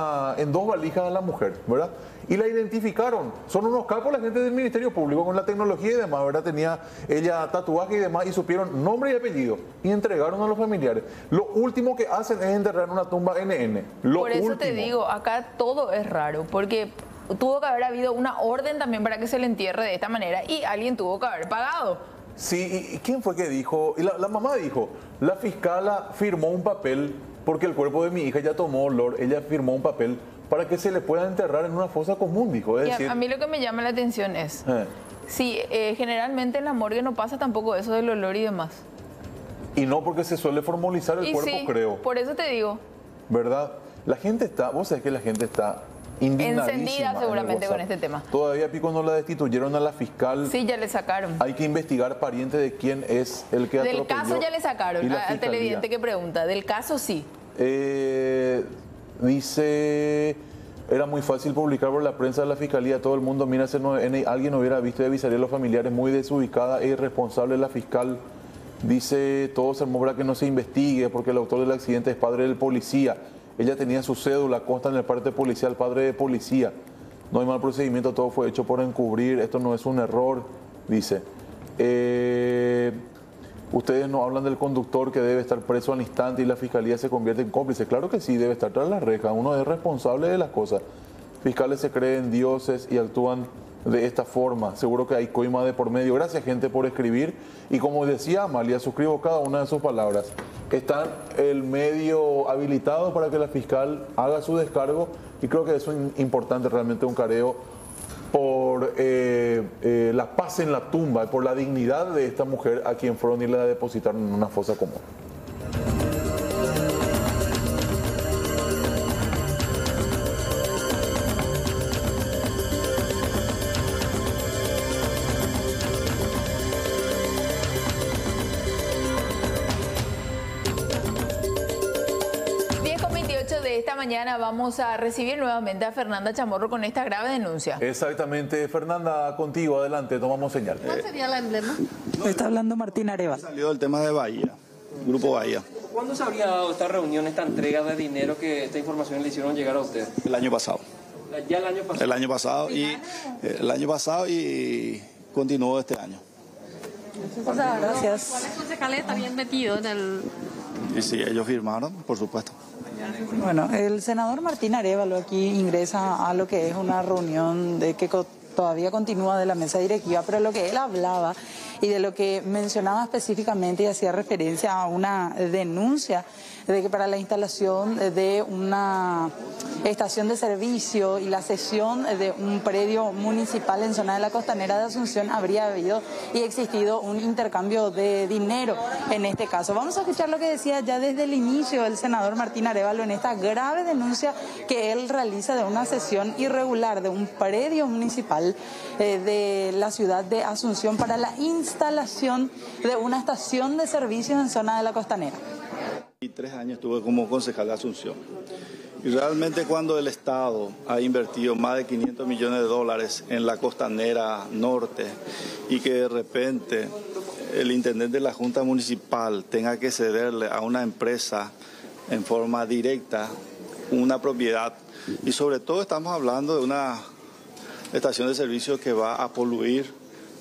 [SPEAKER 2] en 2 valijas a la mujer, ¿verdad? Y la identificaron. Son unos capos la gente del Ministerio Público con la tecnología y demás, ¿verdad? Tenía ella tatuaje y demás y supieron nombre y apellido y entregaron a los familiares. Lo último que hacen es enterrar en una tumba NN. Por eso
[SPEAKER 1] te digo, acá todo es raro, porque tuvo que haber habido una orden también para que se le entierre de esta manera y alguien tuvo que haber pagado.
[SPEAKER 2] Sí, ¿y quién fue que dijo? Y la mamá dijo, la fiscala firmó un papel porque el cuerpo de mi hija ya tomó olor, ella firmó un papel para que se le pueda enterrar en una fosa común, dijo. Es decir,
[SPEAKER 1] a mí lo que me llama la atención es, sí, generalmente en la morgue no pasa tampoco eso del olor y demás.
[SPEAKER 2] Y no porque se suele formalizar el cuerpo, creo.
[SPEAKER 1] Por eso te digo.
[SPEAKER 2] ¿Verdad? La gente está, vos sabés que la gente está
[SPEAKER 1] encendida seguramente con este tema.
[SPEAKER 2] Todavía cuando la destituyeron a la fiscal.
[SPEAKER 1] Sí, ya le sacaron.
[SPEAKER 2] Hay que investigar pariente de quién es el que atropelló.
[SPEAKER 1] Del caso ya le sacaron, al televidente que pregunta. Del caso sí.
[SPEAKER 2] Dice, era muy fácil publicar por la prensa de la fiscalía, todo el mundo mira, alguien hubiera visto y avisaría a los familiares, muy desubicada e irresponsable la fiscal. Dice, todo se armó para que no se investigue porque el autor del accidente es padre del policía. Ella tenía su cédula, consta en el parte policial, padre de policía. No hay mal procedimiento, todo fue hecho por encubrir, esto no es un error, dice. Ustedes no hablan del conductor que debe estar preso al instante y la fiscalía se convierte en cómplice. Claro que sí, debe estar tras la reja, uno es responsable de las cosas. Fiscales se creen dioses y actúan de esta forma. Seguro que hay coima de por medio. Gracias, gente, por escribir. Y como decía Amalia, suscribo cada una de sus palabras. Está el medio habilitado para que la fiscal haga su descargo y creo que eso es importante, realmente un careo por la paz en la tumba y por la dignidad de esta mujer a quien fueron y la depositaron en una fosa común.
[SPEAKER 1] Esta mañana vamos a recibir nuevamente a Fernanda Chamorro con esta grave denuncia.
[SPEAKER 2] Exactamente, Fernanda, contigo, adelante, tomamos señal.
[SPEAKER 4] ¿Cuál sería la emblema?
[SPEAKER 6] Está hablando Martín Arevalo.
[SPEAKER 4] Salió del tema de Bahía, Grupo Bahía.
[SPEAKER 23] ¿Cuándo se habría dado esta reunión, esta entrega de dinero que esta información le hicieron llegar a usted?
[SPEAKER 4] El año pasado.
[SPEAKER 22] Ya el año pasado.
[SPEAKER 4] El año pasado y continuó este año.
[SPEAKER 11] Gracias.
[SPEAKER 20] ¿Cuáles concejales estarían metidos en el...?
[SPEAKER 4] Y sí, ellos firmaron, por supuesto.
[SPEAKER 6] Bueno, el senador Martín Arévalo aquí ingresa a lo que es una reunión de que todavía continúa de la mesa directiva, pero lo que él hablaba y de lo que mencionaba específicamente y hacía referencia a una denuncia de que para la instalación de una estación de servicio y la cesión de un predio municipal en zona de la Costanera de Asunción habría habido y existido un intercambio de dinero en este caso. Vamos a escuchar lo que decía ya desde el inicio el senador Martín Arévalo en esta grave denuncia que él realiza de una cesión irregular de un predio municipal de la ciudad de Asunción para la instalación de una estación de servicios en zona de la Costanera.
[SPEAKER 4] Y 3 años estuve como concejal de Asunción. Y realmente cuando el Estado ha invertido más de 500 millones de dólares en la Costanera Norte y que de repente el intendente de la Junta Municipal tenga que cederle a una empresa en forma directa una propiedad, y sobre todo estamos hablando de una estación de servicio que va a poluir,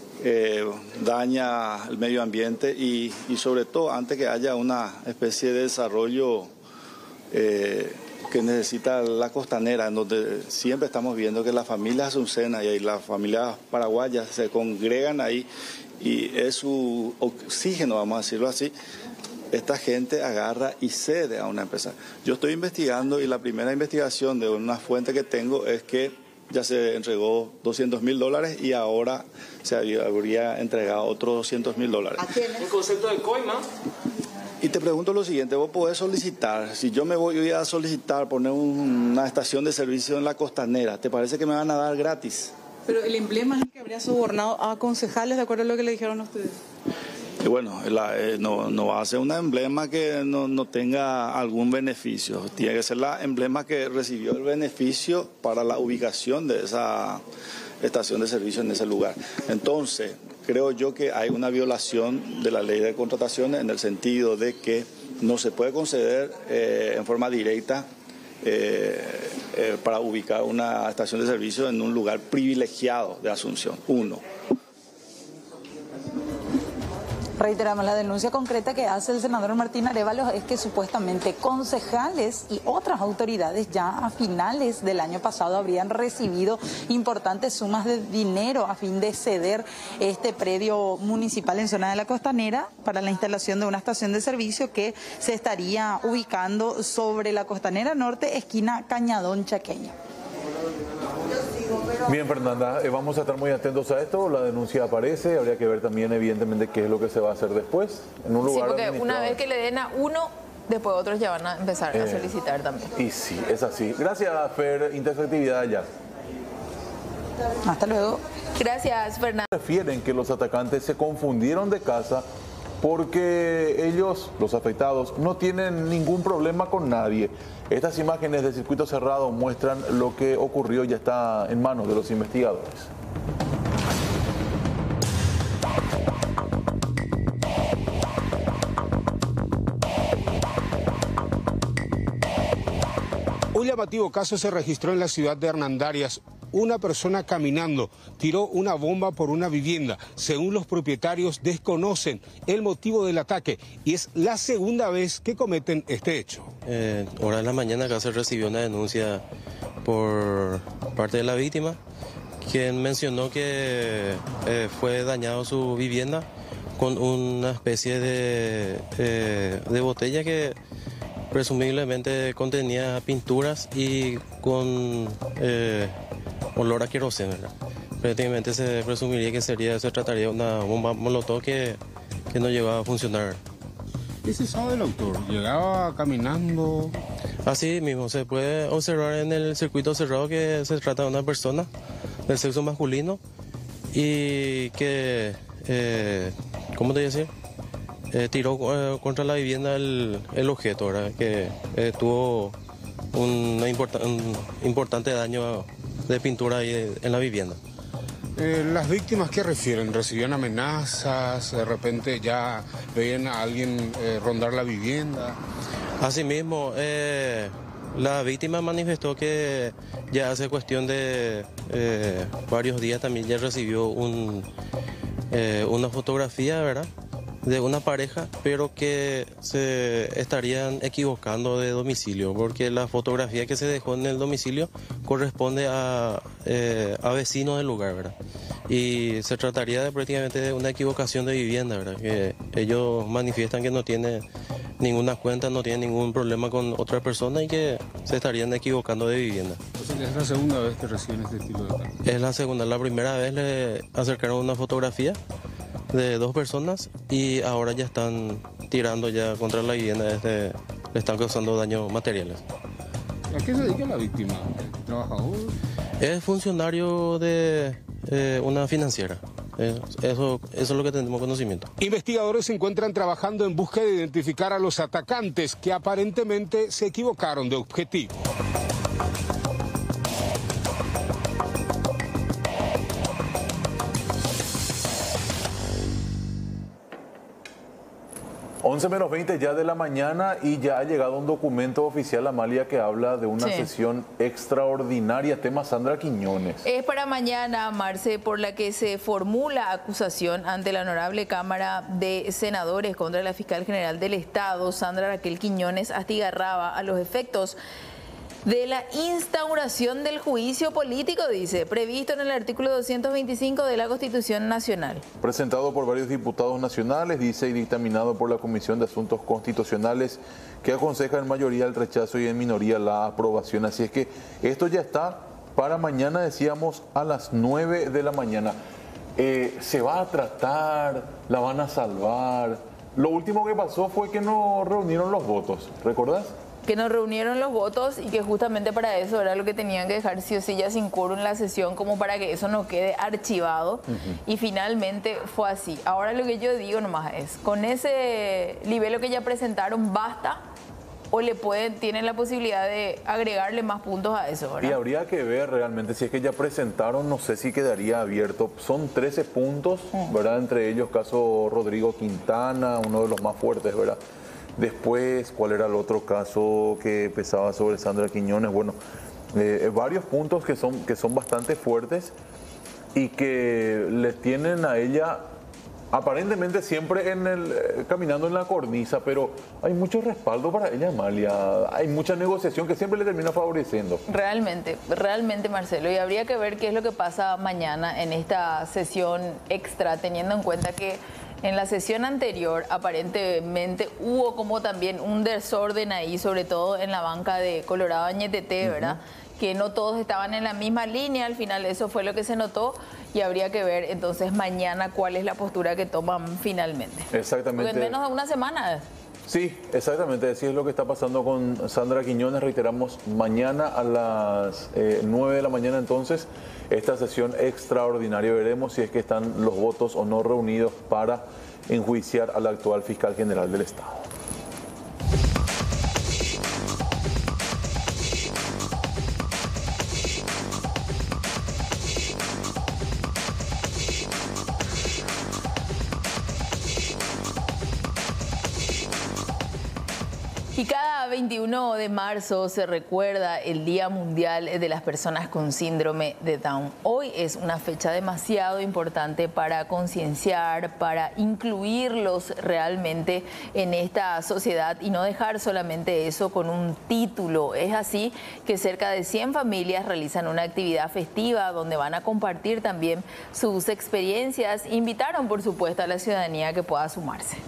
[SPEAKER 4] daña el medio ambiente y sobre todo antes que haya una especie de desarrollo que necesita la Costanera, en donde siempre estamos viendo que las familias asuncenas y las familias paraguayas se congregan ahí y es su oxígeno, vamos a decirlo así. Esta gente agarra y cede a una empresa. Yo estoy investigando y la primera investigación de una fuente que tengo es que ya se entregó $200.000 y ahora se habría entregado otros $200.000.
[SPEAKER 22] El concepto de coima.
[SPEAKER 4] Y te pregunto lo siguiente, vos podés solicitar, si yo me voy a solicitar poner una estación de servicio en la Costanera, ¿te parece que me van a dar gratis?
[SPEAKER 21] Pero el emblema es el que habría sobornado a concejales, de acuerdo a lo que le dijeron a ustedes.
[SPEAKER 4] Y bueno, no va a ser un emblema que no tenga algún beneficio. Tiene que ser la emblema que recibió el beneficio para la ubicación de esa estación de servicio en ese lugar. Entonces, creo yo que hay una violación de la ley de contrataciones en el sentido de que no se puede conceder en forma directa para ubicar una estación de servicio en un lugar privilegiado de Asunción. 1.
[SPEAKER 6] Reiteramos, la denuncia concreta que hace el senador Martín Arévalo es que supuestamente concejales y otras autoridades ya a finales del año pasado habrían recibido importantes sumas de dinero a fin de ceder este predio municipal en zona de la Costanera para la instalación de una estación de servicio que se estaría ubicando sobre la Costanera Norte, esquina Cañadón Chaqueño.
[SPEAKER 2] Bien, Fernanda, vamos a estar muy atentos a esto. La denuncia aparece, habría que ver también evidentemente qué es lo que se va a hacer después en un lugar.
[SPEAKER 1] Sí, porque una vez que le den a uno, después otros ya van a empezar a solicitar también.
[SPEAKER 2] Y sí, es así. Gracias, Fer. Intensa actividad allá.
[SPEAKER 6] Hasta luego.
[SPEAKER 1] Gracias, Fernanda.
[SPEAKER 2] Refieren que los atacantes se confundieron de casa porque ellos, los afectados, no tienen ningún problema con nadie. Estas imágenes de circuito cerrado muestran lo que ocurrió, ya está en manos de los investigadores.
[SPEAKER 8] Un llamativo caso se registró en la ciudad de Hernandarias. Una persona caminando tiró una bomba por una vivienda. Según los propietarios, desconocen el motivo del ataque y es la segunda vez que cometen este hecho.
[SPEAKER 13] Hora de la mañana acá se recibió una denuncia por parte de la víctima, quien mencionó que fue dañado su vivienda con una especie de botella que presumiblemente contenía pinturas y con olor a queroseno, ¿verdad? Prácticamente se presumiría que se trataría de una bomba molotov que no llegaba a funcionar.
[SPEAKER 8] ¿Qué se sabe del autor? ¿Llegaba caminando?
[SPEAKER 13] Así mismo, se puede observar en el circuito cerrado que se trata de una persona del sexo masculino y que, ¿cómo te voy a decir? Tiró contra la vivienda el objeto, ¿verdad? Que tuvo un importante daño de pintura ahí en la vivienda.
[SPEAKER 8] ¿Las víctimas qué refieren? ¿Recibían amenazas? ¿De repente ya veían a alguien rondar la vivienda?
[SPEAKER 13] Asimismo,
[SPEAKER 7] La víctima manifestó que ya hace cuestión de varios días también ya recibió una fotografía, ¿verdad?, de una pareja, pero que se estarían equivocando de domicilio, porque la fotografía que se dejó en el domicilio corresponde a vecinos del lugar, ¿verdad? Y se trataría de prácticamente de una equivocación de vivienda, ¿verdad? Que ellos manifiestan que no tiene ninguna cuenta, no tiene ningún problema con otra persona y que se estarían equivocando de vivienda.
[SPEAKER 8] ¿Es la segunda vez que reciben este estilo de cargo?
[SPEAKER 7] Es la segunda. La primera vez le acercaron una fotografía de 2 personas y ahora ya están tirando ya contra la vivienda, le están causando daños materiales.
[SPEAKER 8] ¿A qué se dedica la víctima? ¿Trabajador?
[SPEAKER 7] Es funcionario de una financiera. Eso es lo que tenemos conocimiento.
[SPEAKER 8] Investigadores se encuentran trabajando en busca de identificar a los atacantes que aparentemente se equivocaron de objetivo.
[SPEAKER 2] (11:20) ya de la mañana y ya ha llegado un documento oficial, Amalia, que habla de una sesión extraordinaria. Tema Sandra Quiñones.
[SPEAKER 1] Es para mañana, Marce, por la que se formula acusación ante la Honorable Cámara de Senadores contra la Fiscal General del Estado, Sandra Raquel Quiñones Astigarraba, a los efectos de la instauración del juicio político, dice, previsto en el artículo 225 de la Constitución Nacional.
[SPEAKER 2] Presentado por varios diputados nacionales, dice, y dictaminado por la Comisión de Asuntos Constitucionales, que aconseja en mayoría el rechazo y en minoría la aprobación. Así es que esto ya está para mañana, decíamos, a las 9 de la mañana. Se va a tratar, la van a salvar. Lo último que pasó fue que no reunieron los votos, ¿recordás?
[SPEAKER 1] Que no reunieron los votos y que justamente para eso era lo que tenían que dejar sí o sí ya sin quórum en la sesión, como para que eso no quede archivado. Y finalmente fue así. Ahora lo que yo digo nomás es, con ese nivel que ya presentaron, ¿basta? ¿O tienen la posibilidad de agregarle más puntos a eso, ¿verdad?
[SPEAKER 2] Y habría que ver realmente, si es que ya presentaron, no sé si quedaría abierto. Son 13 puntos, ¿verdad? Entre ellos caso Rodrigo Quintana, uno de los más fuertes, ¿verdad? Después, ¿cuál era el otro caso que pesaba sobre Sandra Quiñones? Bueno, varios puntos que son bastante fuertes y que le tienen a ella aparentemente siempre caminando en la cornisa, pero hay mucho respaldo para ella, Amalia. Hay mucha negociación que siempre le termina favoreciendo.
[SPEAKER 1] Realmente, Marcelo. Y habría que ver qué es lo que pasa mañana en esta sesión extra, teniendo en cuenta que en la sesión anterior aparentemente hubo como también un desorden ahí, sobre todo en la banca de Colorado Añetete, ¿verdad? Que no todos estaban en la misma línea, al final eso fue lo que se notó y habría que ver entonces mañana cuál es la postura que toman finalmente.
[SPEAKER 2] Exactamente.
[SPEAKER 1] Porque en menos de una semana.
[SPEAKER 2] Sí, exactamente, así es lo que está pasando con Sandra Quiñones. Reiteramos, mañana a las 9 de la mañana entonces, esta sesión extraordinaria. Veremos si es que están los votos o no reunidos para enjuiciar al actual fiscal general del Estado.
[SPEAKER 1] Y cada 21 de marzo se recuerda el Día Mundial de las Personas con Síndrome de Down. Hoy es una fecha demasiado importante para concienciar, para incluirlos realmente en esta sociedad y no dejar solamente eso con un título. Es así que cerca de 100 familias realizan una actividad festiva donde van a compartir también sus experiencias. Invitaron, por supuesto, a la ciudadanía que pueda sumarse.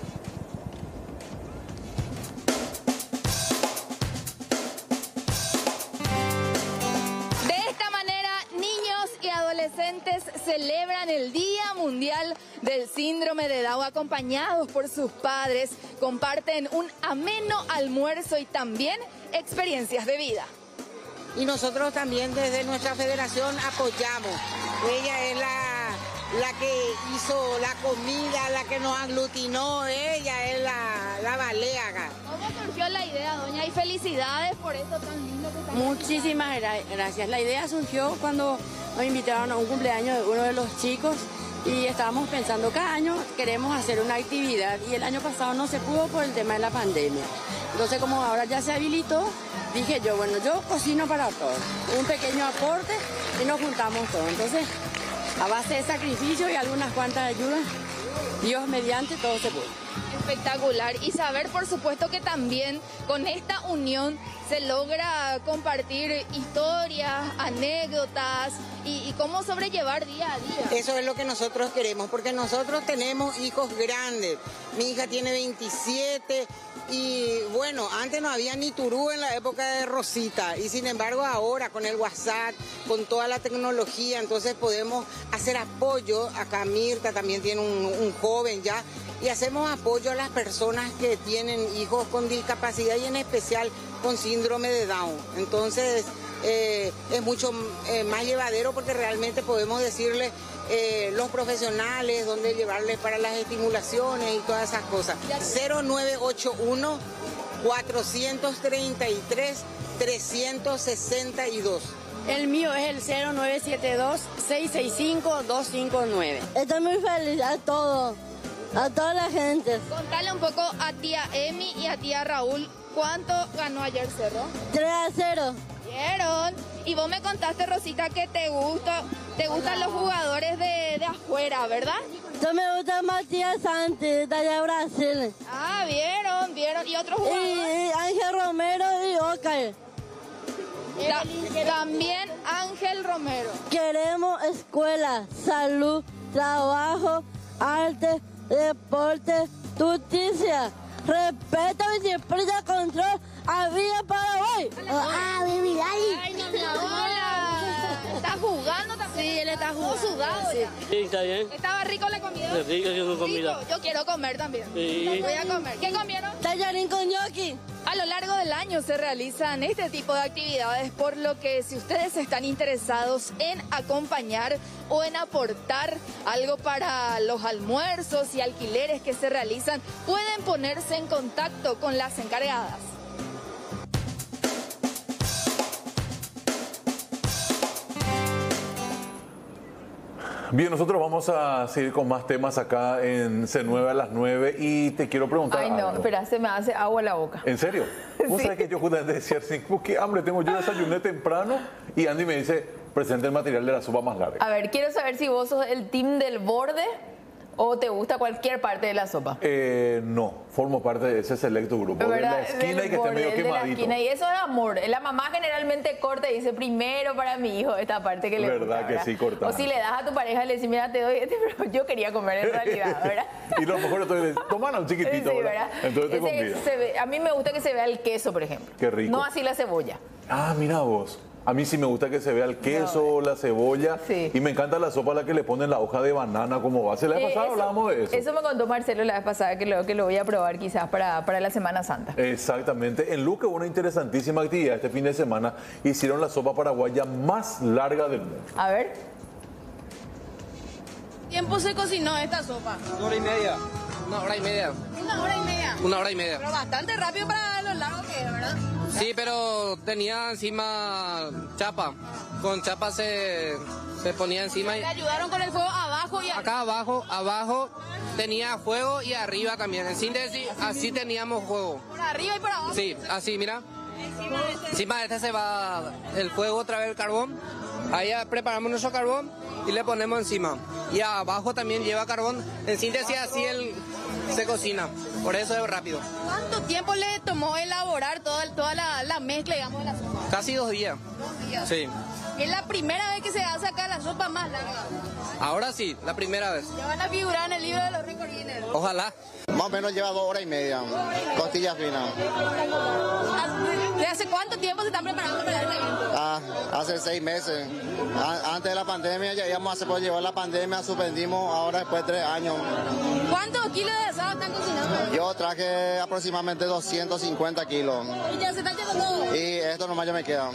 [SPEAKER 9] Adolescentes celebran el Día Mundial del Síndrome de Down acompañados por sus padres, comparten un ameno almuerzo y también experiencias de vida.
[SPEAKER 23] Y nosotros también desde nuestra federación apoyamos. Ella es la que hizo la comida, la que nos aglutinó, ella es la baleaga.
[SPEAKER 9] ¿Cómo surgió la idea, doña? Y felicidades por esto tan lindo que está.
[SPEAKER 24] Muchísimas gracias. La idea surgió cuando nos invitaron a un cumpleaños de uno de los chicos y estábamos pensando, cada año queremos hacer una actividad y el año pasado no se pudo por el tema de la pandemia. Entonces, como ahora ya se habilitó, dije yo, bueno, yo cocino para todos. Un pequeño aporte y nos juntamos todos. Entonces, a base de sacrificio y algunas cuantas ayudas, Dios mediante todo se puede.
[SPEAKER 9] Espectacular. Y saber, por supuesto, que también con esta unión se logra compartir historias, anécdotas y cómo sobrellevar día a día.
[SPEAKER 23] Eso es lo que nosotros queremos, porque nosotros tenemos hijos grandes. Mi hija tiene 27 y bueno, antes no había ni turú en la época de Rosita y sin embargo ahora con el WhatsApp, con toda la tecnología, entonces podemos hacer apoyo. Acá Mirta también tiene un joven ya y hacemos apoyo a las personas que tienen hijos con discapacidad y en especial con síndrome de Down. Entonces es mucho más llevadero porque realmente podemos decirle los profesionales dónde llevarles para las estimulaciones y todas esas cosas. 0981 433 362.
[SPEAKER 24] El mío es el 0972-665-259.
[SPEAKER 10] Estoy muy feliz a todos, a toda la gente.
[SPEAKER 9] Contale un poco a tía Emi y a tía Raúl, ¿cuánto ganó ayer Cerro?
[SPEAKER 10] 3-0.
[SPEAKER 9] ¿Vieron? Y vos me contaste, Rosita, que te gustan los jugadores de afuera, ¿verdad?
[SPEAKER 10] Yo me gusta Matías Santos, de allá de Brasil.
[SPEAKER 9] Ah, vieron. ¿Y otros jugadores?
[SPEAKER 10] Y Ángel Romero y Oscar.
[SPEAKER 9] También Ángel Romero.
[SPEAKER 10] Queremos escuela, salud, trabajo, arte, deporte, justicia, respeto, disciplina, control, ¡Arriba Paraguay!
[SPEAKER 9] ¡Ah, baby daddy! ¡Ay, no, mi abuela! ¿Está jugando también?
[SPEAKER 10] Sí, él está jugando.
[SPEAKER 9] ¿Sudado ya?
[SPEAKER 10] Sí, está bien.
[SPEAKER 9] ¿Estaba rico la comida?
[SPEAKER 10] Es rico, yo no comida.
[SPEAKER 9] Yo quiero comer también.
[SPEAKER 10] Sí.
[SPEAKER 9] Voy a comer. ¿Qué comieron?
[SPEAKER 10] Tallarín con gnocchi.
[SPEAKER 9] A lo largo del año se realizan este tipo de actividades, por lo que si ustedes están interesados en acompañar o en aportar algo para los almuerzos y alquileres que se realizan, pueden ponerse en contacto con las encargadas.
[SPEAKER 2] Bien, nosotros vamos a seguir con más temas acá en C9 a las 9 y te quiero preguntar
[SPEAKER 1] Ay, no,
[SPEAKER 2] algo.
[SPEAKER 1] espera, se me hace agua la boca.
[SPEAKER 2] ¿En serio? Vos sabés que yo justamente decía así, ¿qué hambre tengo? Yo desayuné temprano y Andy me dice, presente el material de la sopa más larga.
[SPEAKER 1] A ver, quiero saber si vos sos el team del borde o te gusta cualquier parte de la sopa.
[SPEAKER 2] No, formo parte de ese selecto grupo. De la esquina y que esté medio quemadito.
[SPEAKER 1] Y eso es amor. La mamá generalmente corta y dice, primero para mi hijo esta parte que le gusta.
[SPEAKER 2] ¿Verdad que sí, corta?
[SPEAKER 1] O si le das a tu pareja y le dices, mira, te doy este, pero yo quería comer en realidad, ¿verdad?
[SPEAKER 2] Y lo mejor entonces, tomala un chiquitito,
[SPEAKER 1] Sí,
[SPEAKER 2] ¿verdad? Entonces te convida.
[SPEAKER 1] A mí me gusta que se vea el queso, por ejemplo.
[SPEAKER 2] Qué rico.
[SPEAKER 1] No así la cebolla.
[SPEAKER 2] Ah, mira vos. A mí sí me gusta que se vea el queso, la cebolla. Sí. Y me encanta la sopa a la que le ponen la hoja de banana como base. La vez pasada hablábamos de eso.
[SPEAKER 1] Eso me contó Marcelo la vez pasada, que lo voy a probar quizás para la Semana Santa.
[SPEAKER 2] Exactamente. En Luque, una interesantísima actividad este fin de semana. Hicieron la sopa paraguaya más larga del mundo.
[SPEAKER 1] A ver.
[SPEAKER 9] ¿Tiempo se cocinó esta sopa?
[SPEAKER 12] 1 hora y media. 1 hora y media.
[SPEAKER 9] 1 hora y media.
[SPEAKER 12] 1 hora y media.
[SPEAKER 9] Pero bastante rápido para lo largo que es, ¿verdad?
[SPEAKER 12] Sí, pero tenía encima chapa. Con chapa se ponía encima.
[SPEAKER 9] ¿Le ayudaron con el fuego abajo y
[SPEAKER 12] acá abajo tenía fuego y arriba también. En síntesis, así teníamos fuego.
[SPEAKER 9] ¿Por arriba y por abajo?
[SPEAKER 12] Sí, así, mira. Encima de este se va el fuego otra vez el carbón. Ahí preparamos nuestro carbón y le ponemos encima. Y abajo también lleva carbón. En síntesis, así se cocina. Por eso es rápido.
[SPEAKER 9] ¿Cuánto tiempo le tomó elaborar toda la mezcla, digamos, de la sopa?
[SPEAKER 12] Casi 2 días.
[SPEAKER 9] 2 días.
[SPEAKER 12] Sí.
[SPEAKER 9] Es la primera vez que se hace acá la sopa más larga.
[SPEAKER 12] Ahora sí, la primera vez.
[SPEAKER 9] Ya van a figurar en el libro de los récords Guinness.
[SPEAKER 12] Ojalá.
[SPEAKER 14] Más o menos lleva 2 horas y media. Costillas finas.
[SPEAKER 9] ¿De hace cuánto tiempo se están preparando para este evento?
[SPEAKER 14] Hace 6 meses. Antes de la pandemia, ya íbamos a poder llevar la pandemia, suspendimos, ahora después de 3 años.
[SPEAKER 9] ¿Cuántos kilos de asado están cocinando?
[SPEAKER 14] Yo traje aproximadamente 250 kilos.
[SPEAKER 9] ¿Y ya se están llevando todo?
[SPEAKER 14] Y esto nomás ya me queda.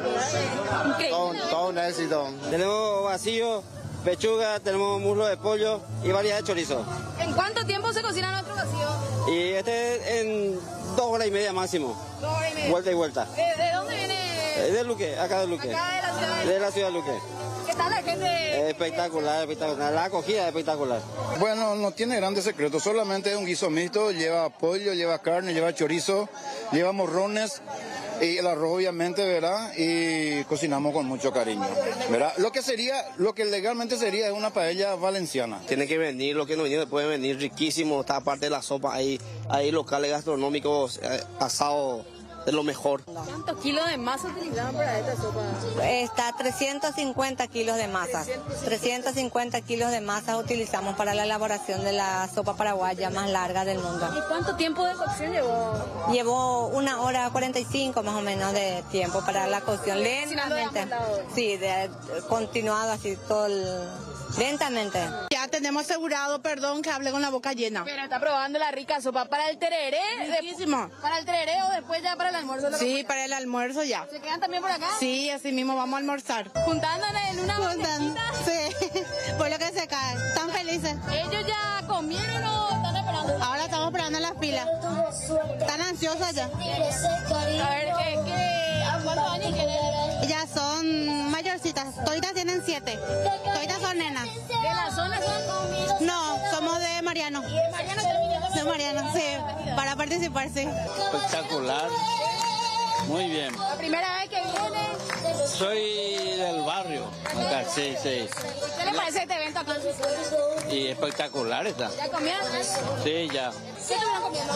[SPEAKER 14] Todo un éxito.
[SPEAKER 12] Tenemos vacío, pechuga, tenemos muslo de pollo y variedad de chorizo.
[SPEAKER 9] ¿En cuánto tiempo se cocina nuestro vacío?
[SPEAKER 12] Y este en 2 horas y media máximo.
[SPEAKER 9] 2 horas y media.
[SPEAKER 12] Vuelta y vuelta.
[SPEAKER 9] ¿De dónde viene?
[SPEAKER 12] De Luque, acá de Luque.
[SPEAKER 9] Acá de la ciudad
[SPEAKER 12] de la ciudad de Luque.
[SPEAKER 9] ¿Qué tal la gente?
[SPEAKER 12] Espectacular, espectacular. La acogida es espectacular.
[SPEAKER 16] Bueno, no tiene grandes secretos, solamente es un guiso mixto, lleva pollo, lleva carne, lleva chorizo, lleva morrones, y el arroz obviamente, ¿verdad? Y cocinamos con mucho cariño, ¿verdad? Lo que legalmente sería es una paella valenciana.
[SPEAKER 3] Tiene que venir, lo que no viene puede venir riquísimo, está aparte de la sopa, hay locales gastronómicos, asado de lo mejor.
[SPEAKER 24] ¿Cuántos kilos de masa utilizaban para esta sopa?
[SPEAKER 18] Está 350 kilos de masa. 350 kilos de masa utilizamos para la elaboración de la sopa paraguaya más larga del mundo.
[SPEAKER 24] ¿Y cuánto tiempo de cocción llevó?
[SPEAKER 18] Llevó 1 hora 45 más o menos de tiempo para la cocción, lentamente. Sí, continuado así lentamente.
[SPEAKER 19] Ya tenemos asegurado, perdón, que hable con la boca llena.
[SPEAKER 9] Pero está probando la rica sopa para el tereré.
[SPEAKER 19] Riquísimo.
[SPEAKER 9] ¿Para el tereré o después ya para el almuerzo?
[SPEAKER 19] Sí, para el almuerzo ya.
[SPEAKER 9] ¿Se quedan también por acá?
[SPEAKER 19] Sí, así mismo vamos a almorzar.
[SPEAKER 9] Juntándonos en una bandejita.
[SPEAKER 19] Sí, por lo que se cae. Están felices.
[SPEAKER 9] ¿Ellos ya comieron o están esperando?
[SPEAKER 19] Ahora estamos esperando en las filas. Están ansiosos ya.
[SPEAKER 9] A ver, ¿a cuántos años tienen?
[SPEAKER 19] Ya son mayorcitas. Toditas tienen 7. Toditas son nenas.
[SPEAKER 9] ¿De la zona son?
[SPEAKER 19] No, somos de Mariano.
[SPEAKER 9] ¿Y de Mariano también?
[SPEAKER 19] De Mariano, sí. Para participar, sí.
[SPEAKER 5] Espectacular. Muy bien.
[SPEAKER 9] ¿La primera vez que viene?
[SPEAKER 5] Soy del barrio. Acá, sí.
[SPEAKER 9] ¿Qué le parece este evento acá?
[SPEAKER 5] Y espectacular está.
[SPEAKER 9] ¿Ya comieron?
[SPEAKER 5] Sí, ya.
[SPEAKER 9] ¿Qué estuvieron comiendo?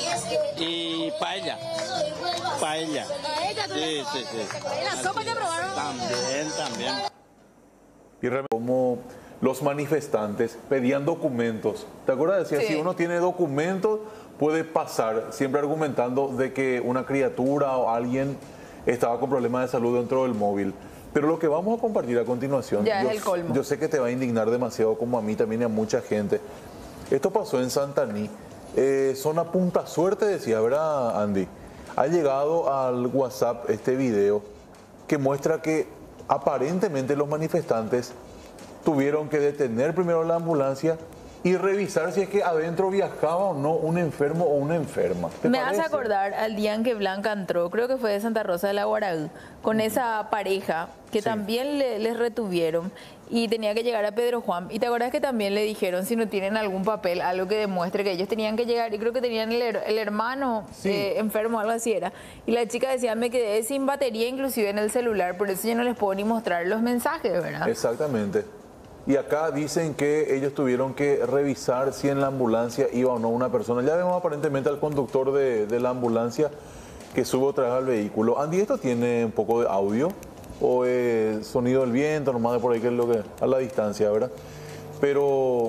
[SPEAKER 5] Y paella. Paella.
[SPEAKER 9] ¿Paella?
[SPEAKER 5] Sí.
[SPEAKER 9] ¿Y la sopa ya probaron?
[SPEAKER 5] También.
[SPEAKER 2] Y como los manifestantes pedían documentos. ¿Te acuerdas? Decía,
[SPEAKER 1] Sí.
[SPEAKER 2] si uno tiene documentos, puede pasar, siempre argumentando de que una criatura o alguien estaba con problemas de salud dentro del móvil. Pero lo que vamos a compartir a continuación,
[SPEAKER 1] Ya es el colmo.
[SPEAKER 2] yo sé que te va a indignar demasiado, como a mí también y a mucha gente. Esto pasó en Santaní. Zona Punta Suerte, decía, ¿verdad, Andy? Ha llegado al WhatsApp este video que muestra que aparentemente los manifestantes tuvieron que detener primero la ambulancia y revisar si es que adentro viajaba o no un enfermo o una enferma.
[SPEAKER 1] Me hace acordar al día en que Blanca entró, creo que fue de Santa Rosa de la Guaraú, con esa pareja que también les retuvieron y tenía que llegar a Pedro Juan. Y te acuerdas que también le dijeron si no tienen algún papel, algo que demuestre que ellos tenían que llegar, y creo que tenían el hermano enfermo, algo así era. Y la chica decía, me quedé sin batería inclusive en el celular, por eso yo no les puedo ni mostrar los mensajes, ¿verdad?
[SPEAKER 2] Exactamente. Y acá dicen que ellos tuvieron que revisar si en la ambulancia iba o no una persona. Ya vemos aparentemente al conductor de la ambulancia que sube otra vez al vehículo. Andy, ¿esto tiene un poco de audio? ¿O sonido del viento, nomás de por ahí, que es lo que a la distancia, ¿verdad? Pero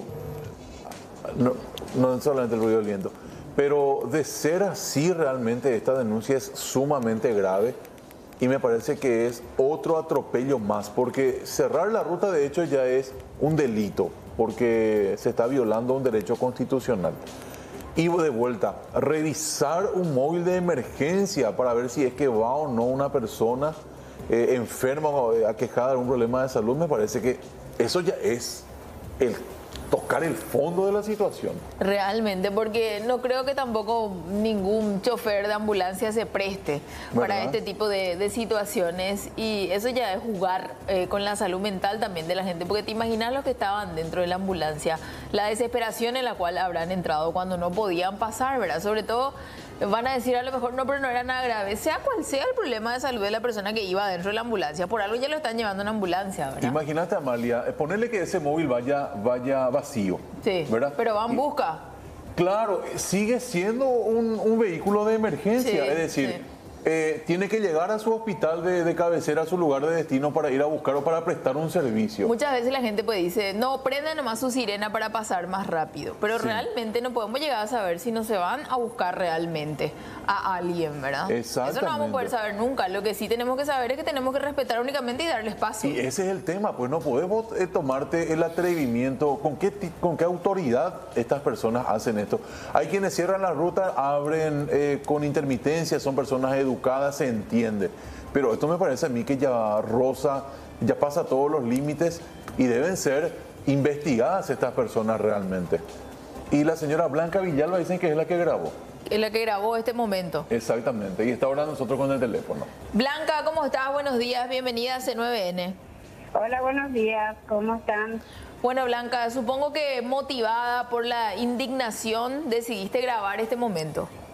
[SPEAKER 2] no solamente el ruido del viento. Pero de ser así, realmente esta denuncia es sumamente grave. Y me parece que es otro atropello más, porque cerrar la ruta de hecho ya es un delito, porque se está violando un derecho constitucional. Y de vuelta, revisar un móvil de emergencia para ver si es que va o no una persona enferma o aquejada de algún problema de salud, me parece que eso ya es el tocar el fondo de la situación.
[SPEAKER 1] Realmente, porque no creo que tampoco ningún chofer de ambulancia se preste para este tipo de situaciones, y eso ya es jugar con la salud mental también de la gente, porque te imaginas los que estaban dentro de la ambulancia, la desesperación en la cual habrán entrado cuando no podían pasar, ¿verdad? Sobre todo van a decir a lo mejor, no, pero no era nada grave, sea cual sea el problema de salud de la persona que iba dentro de la ambulancia, por algo ya lo están llevando en ambulancia, ¿verdad?
[SPEAKER 2] Imagínate, Amalia, ponerle que ese móvil vaya vacío,
[SPEAKER 1] sí,
[SPEAKER 2] ¿verdad?
[SPEAKER 1] Pero va en busca.
[SPEAKER 2] Claro, sigue siendo un vehículo de emergencia,
[SPEAKER 1] Sí,
[SPEAKER 2] es decir, tiene que llegar a su hospital de cabecera, a su lugar de destino para ir a buscar o para prestar un servicio.
[SPEAKER 1] Muchas veces la gente pues dice, no, prenda nomás su sirena para pasar más rápido, pero realmente no podemos llegar a saber si no se van a buscar realmente a alguien, ¿verdad?
[SPEAKER 2] Exactamente.
[SPEAKER 1] Eso no vamos a poder saber nunca. Lo que sí tenemos que saber es que tenemos que respetar únicamente y darle espacio.
[SPEAKER 2] Y ese es el tema, pues no podemos tomarte el atrevimiento. ¿Con qué autoridad estas personas hacen esto? Hay quienes cierran la ruta, abren con intermitencia, son personas educadas, se entiende. Pero esto me parece a mí que ya roza, ya pasa todos los límites y deben ser investigadas estas personas realmente. Y la señora Blanca Villalba dicen que es la que grabó.
[SPEAKER 1] Es la que grabó este momento.
[SPEAKER 2] Exactamente, y está ahora nosotros con el teléfono.
[SPEAKER 1] Blanca, ¿cómo estás? Buenos días, bienvenida a C9N.
[SPEAKER 15] Hola, buenos días, ¿cómo están?
[SPEAKER 1] Bueno, Blanca, supongo que motivada por la indignación decidiste grabar este momento.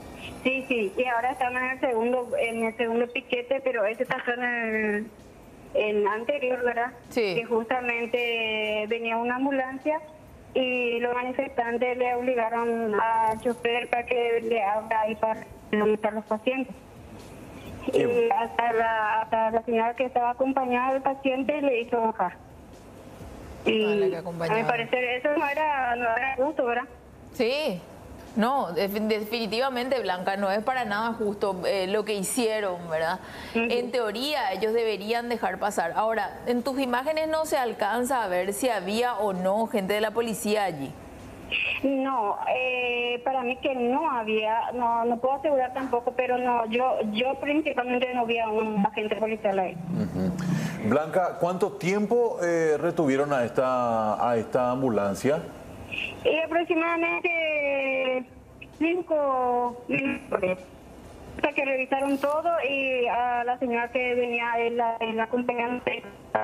[SPEAKER 15] Sí, y ahora estamos en el segundo piquete, pero ese pasó en el anterior, ¿verdad?
[SPEAKER 1] Sí.
[SPEAKER 15] Que justamente venía una ambulancia y los manifestantes le obligaron al chofer para que le abra ahí para revisar los pacientes. Y hasta la señora que estaba acompañada del paciente le hizo bajar. Y a mi parecer eso no era justo, ¿verdad?
[SPEAKER 1] Sí. No, definitivamente, Blanca, no es para nada justo lo que hicieron, ¿verdad? En teoría, ellos deberían dejar pasar. Ahora, en tus imágenes no se alcanza a ver si había o no gente de la policía allí.
[SPEAKER 15] No, para mí que no había, no puedo asegurar tampoco, pero no, yo principalmente no vi a un agente policial ahí.
[SPEAKER 2] Blanca, ¿cuánto tiempo retuvieron a esta ambulancia?
[SPEAKER 15] Y aproximadamente 5 minutos. Hasta que revisaron todo y a la señora que venía el acompañante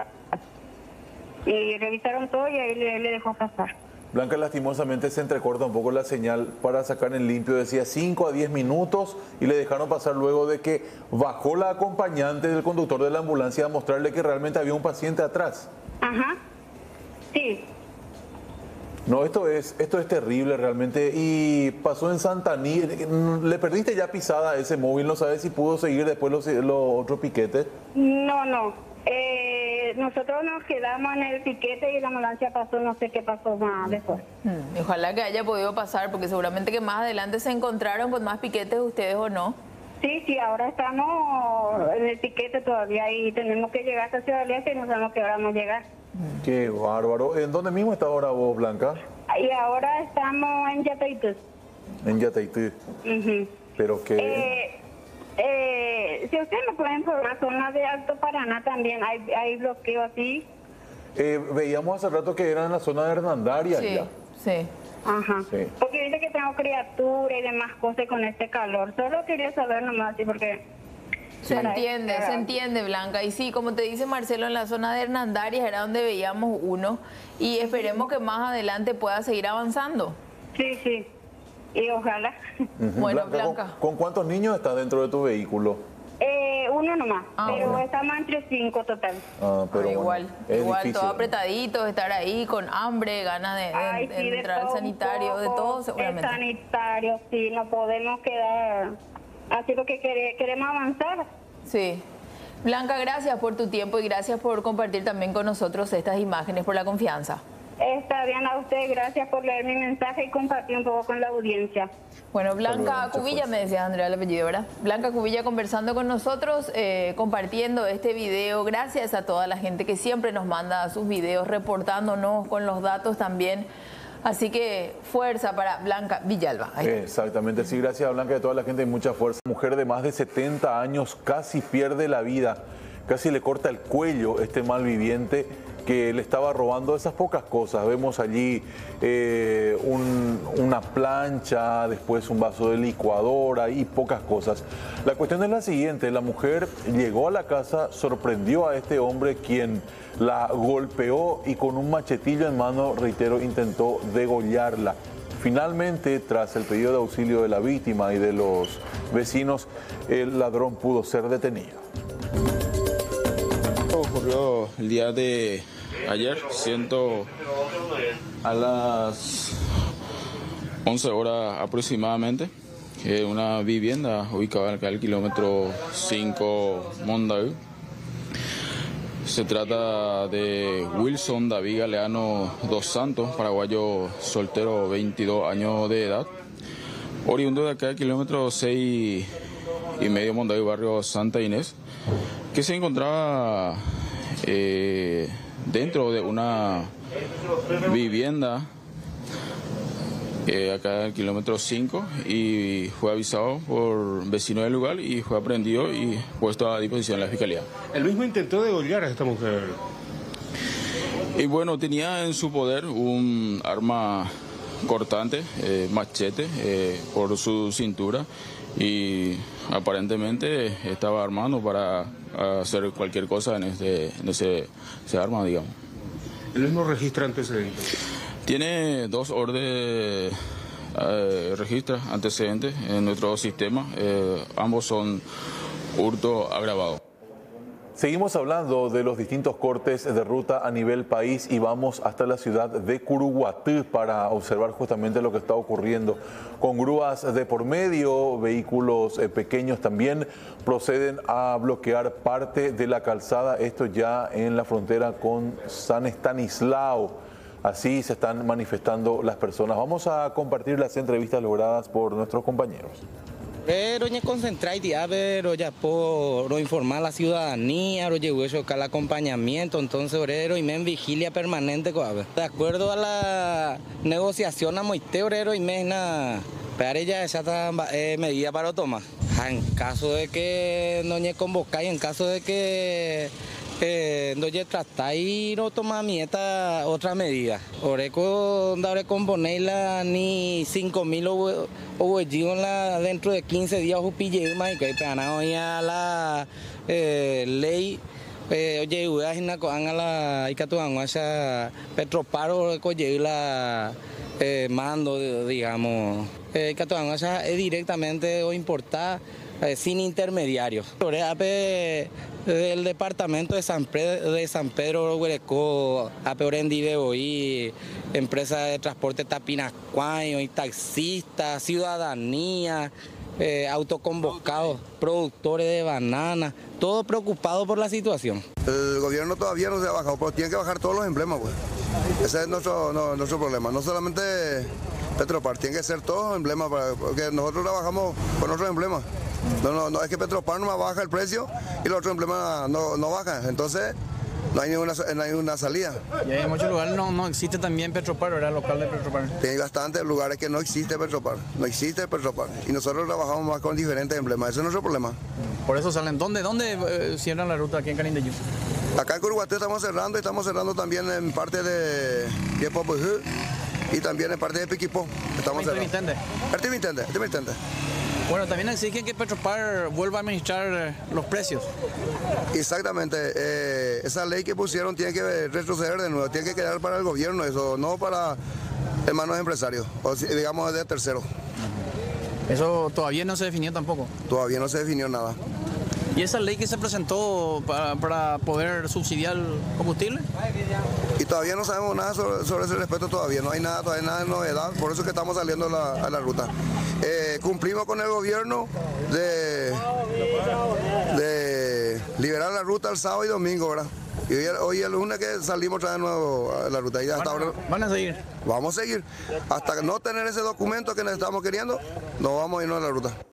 [SPEAKER 15] y revisaron todo y ahí le dejó pasar.
[SPEAKER 2] Blanca, lastimosamente se entrecorta un poco la señal para sacar en limpio. Decía 5 a 10 minutos y le dejaron pasar luego de que bajó la acompañante del conductor de la ambulancia a mostrarle que realmente había un paciente atrás.
[SPEAKER 15] Ajá, sí.
[SPEAKER 2] No, esto es terrible realmente. Y pasó en Santaní. ¿Le perdiste ya pisada a ese móvil? ¿No sabes si pudo seguir después los otros piquetes?
[SPEAKER 15] No. Nosotros nos quedamos en el piquete y la ambulancia pasó, no sé qué pasó más después.
[SPEAKER 1] Ojalá que haya podido pasar, porque seguramente que más adelante se encontraron con más piquetes ustedes, ¿o no?
[SPEAKER 15] Sí, ahora estamos en el piquete todavía y tenemos que llegar hasta Ciudad Valencia y no sabemos qué hora vamos a llegar.
[SPEAKER 2] Qué bárbaro. ¿En dónde mismo está ahora vos, Blanca?
[SPEAKER 15] Y ahora estamos en Yataitú.
[SPEAKER 2] En Yataitú. Pero que...
[SPEAKER 15] si ustedes me pueden informar, zona de Alto Paraná también hay bloqueo así.
[SPEAKER 2] Veíamos hace rato que era en la zona de Hernandaria.
[SPEAKER 1] Sí.
[SPEAKER 15] Ajá.
[SPEAKER 2] Sí.
[SPEAKER 15] Porque dice que tengo criatura y demás cosas con este calor. Solo quería saber nomás, sí, porque...
[SPEAKER 1] Se entiende, Blanca. Y sí, como te dice Marcelo, en la zona de Hernandarias era donde veíamos uno. Y esperemos que más adelante pueda seguir avanzando.
[SPEAKER 15] Sí. Y ojalá.
[SPEAKER 1] Bueno, Blanca.
[SPEAKER 2] ¿Con cuántos niños estás dentro de tu vehículo?
[SPEAKER 15] Uno nomás, pero estamos entre 5 total.
[SPEAKER 2] Pero
[SPEAKER 1] igual,
[SPEAKER 2] difícil,
[SPEAKER 1] todo apretadito, estar ahí con hambre, ganas de entrar al sanitario, de todo seguramente.
[SPEAKER 15] El sanitario, sí, no podemos quedar así porque queremos avanzar.
[SPEAKER 1] Sí. Blanca, gracias por tu tiempo y gracias por compartir también con nosotros estas imágenes, por la confianza.
[SPEAKER 15] Está bien, a usted, gracias por leer mi mensaje y compartir un poco con la audiencia.
[SPEAKER 1] Bueno, Blanca Cubilla, me decía Andrea el apellido, ¿verdad? Blanca Cubilla conversando con nosotros, compartiendo este video. Gracias a toda la gente que siempre nos manda sus videos, reportándonos con los datos también. Así que fuerza para Blanca Villalba.
[SPEAKER 2] Exactamente, sí, gracias a Blanca y a toda la gente, mucha fuerza. Mujer de más de 70 años casi pierde la vida, casi le corta el cuello este malviviente que le estaba robando esas pocas cosas. Vemos allí una plancha, después un vaso de licuadora y pocas cosas. La cuestión es la siguiente: la mujer llegó a la casa, sorprendió a este hombre, quien la golpeó y con un machetillo en mano, reitero, intentó degollarla. Finalmente, tras el pedido de auxilio de la víctima y de los vecinos, el ladrón pudo ser detenido.
[SPEAKER 11] Ocurrió el día de ayer, a las 11 horas aproximadamente, que una vivienda ubicada acá al kilómetro 5 Mondaví. Se trata de Wilson David Galeano dos Santos, paraguayo soltero, 22 años de edad, oriundo de acá al kilómetro 6 y medio Mondaví, barrio Santa Inés, que se encontraba dentro de una vivienda acá al kilómetro 5, y fue avisado por vecinos del lugar y fue aprehendido y puesto a disposición de la fiscalía.
[SPEAKER 8] ¿El mismo intentó degollar a esta mujer?
[SPEAKER 11] Y bueno, tenía en su poder un arma cortante, machete, por su cintura, y aparentemente estaba armado para hacer cualquier cosa en ese arma, digamos.
[SPEAKER 8] ¿El mismo registra antecedentes?
[SPEAKER 11] Tiene 2 órdenes registra antecedentes en nuestro sistema. Ambos son hurto agravado.
[SPEAKER 2] Seguimos hablando de los distintos cortes de ruta a nivel país y vamos hasta la ciudad de Curuguatí para observar justamente lo que está ocurriendo. Con grúas de por medio, vehículos pequeños también proceden a bloquear parte de la calzada, esto ya en la frontera con San Estanislao. Así se están manifestando las personas. Vamos a compartir las entrevistas logradas por nuestros compañeros.
[SPEAKER 17] Pero ya concentrar pero ya por informar a la ciudadanía, el acompañamiento, entonces orero y men vigilia permanente. De acuerdo a la negociación a moite orero y mena, pero ya está medida para tomar. En caso de que no se convoca y en caso de que no se trata y no toma mieta otra medida. Oreco dare componerla ni 5.000 o dentro de 15 días o pille más que para ya la ley oye una cosa la icatuanguacha Petroparo oye la mando digamos icatuanguacha es directamente o importar sin intermediarios. Del departamento de San Pedro Huereco, a Peorendi de hoy, empresa de transporte Tapinacuayo y taxistas, ciudadanía, autoconvocados, productores de bananas, todos preocupados por la situación.
[SPEAKER 20] El gobierno todavía no se ha bajado, pero tiene que bajar todos los emblemas, pues. Ese es nuestro problema, no solamente Petropar, tiene que ser todos los emblemas, porque nosotros trabajamos con otros emblemas. No, es que Petropar no baja el precio y los otros emblemas no bajan, entonces no hay ninguna salida.
[SPEAKER 21] Y en muchos lugares no existe también Petropar, ¿verdad? Local de Petropar.
[SPEAKER 20] Hay bastantes lugares que no existe Petropar, y nosotros trabajamos más con diferentes emblemas, ese es nuestro problema.
[SPEAKER 21] Por eso salen, ¿dónde cierran la ruta aquí en Canindeyú?
[SPEAKER 20] Acá en Curuguatí estamos cerrando también en parte de Yepopujú y también en parte de Piquipó. Estamos cerrando. Intermitente.
[SPEAKER 21] Bueno, también exigen que Petropar vuelva a administrar los precios.
[SPEAKER 20] Exactamente. Esa ley que pusieron tiene que retroceder de nuevo, tiene que quedar para el gobierno eso, no para hermanos empresarios, o digamos de terceros.
[SPEAKER 21] ¿Eso todavía no se definió tampoco?
[SPEAKER 20] Todavía no se definió nada.
[SPEAKER 21] ¿Y esa ley que se presentó para poder subsidiar el combustible?
[SPEAKER 20] Y todavía no sabemos nada sobre ese respecto todavía, no hay nada de novedad, por eso es que estamos saliendo a la ruta. Cumplimos con el gobierno de liberar la ruta el sábado y domingo, ¿verdad? Y hoy el lunes que salimos otra vez de nuevo a la ruta. Y hasta ahora
[SPEAKER 21] ¿Van a seguir?
[SPEAKER 20] Vamos a seguir. Hasta no tener ese documento que necesitamos queriendo, no vamos a irnos a la ruta.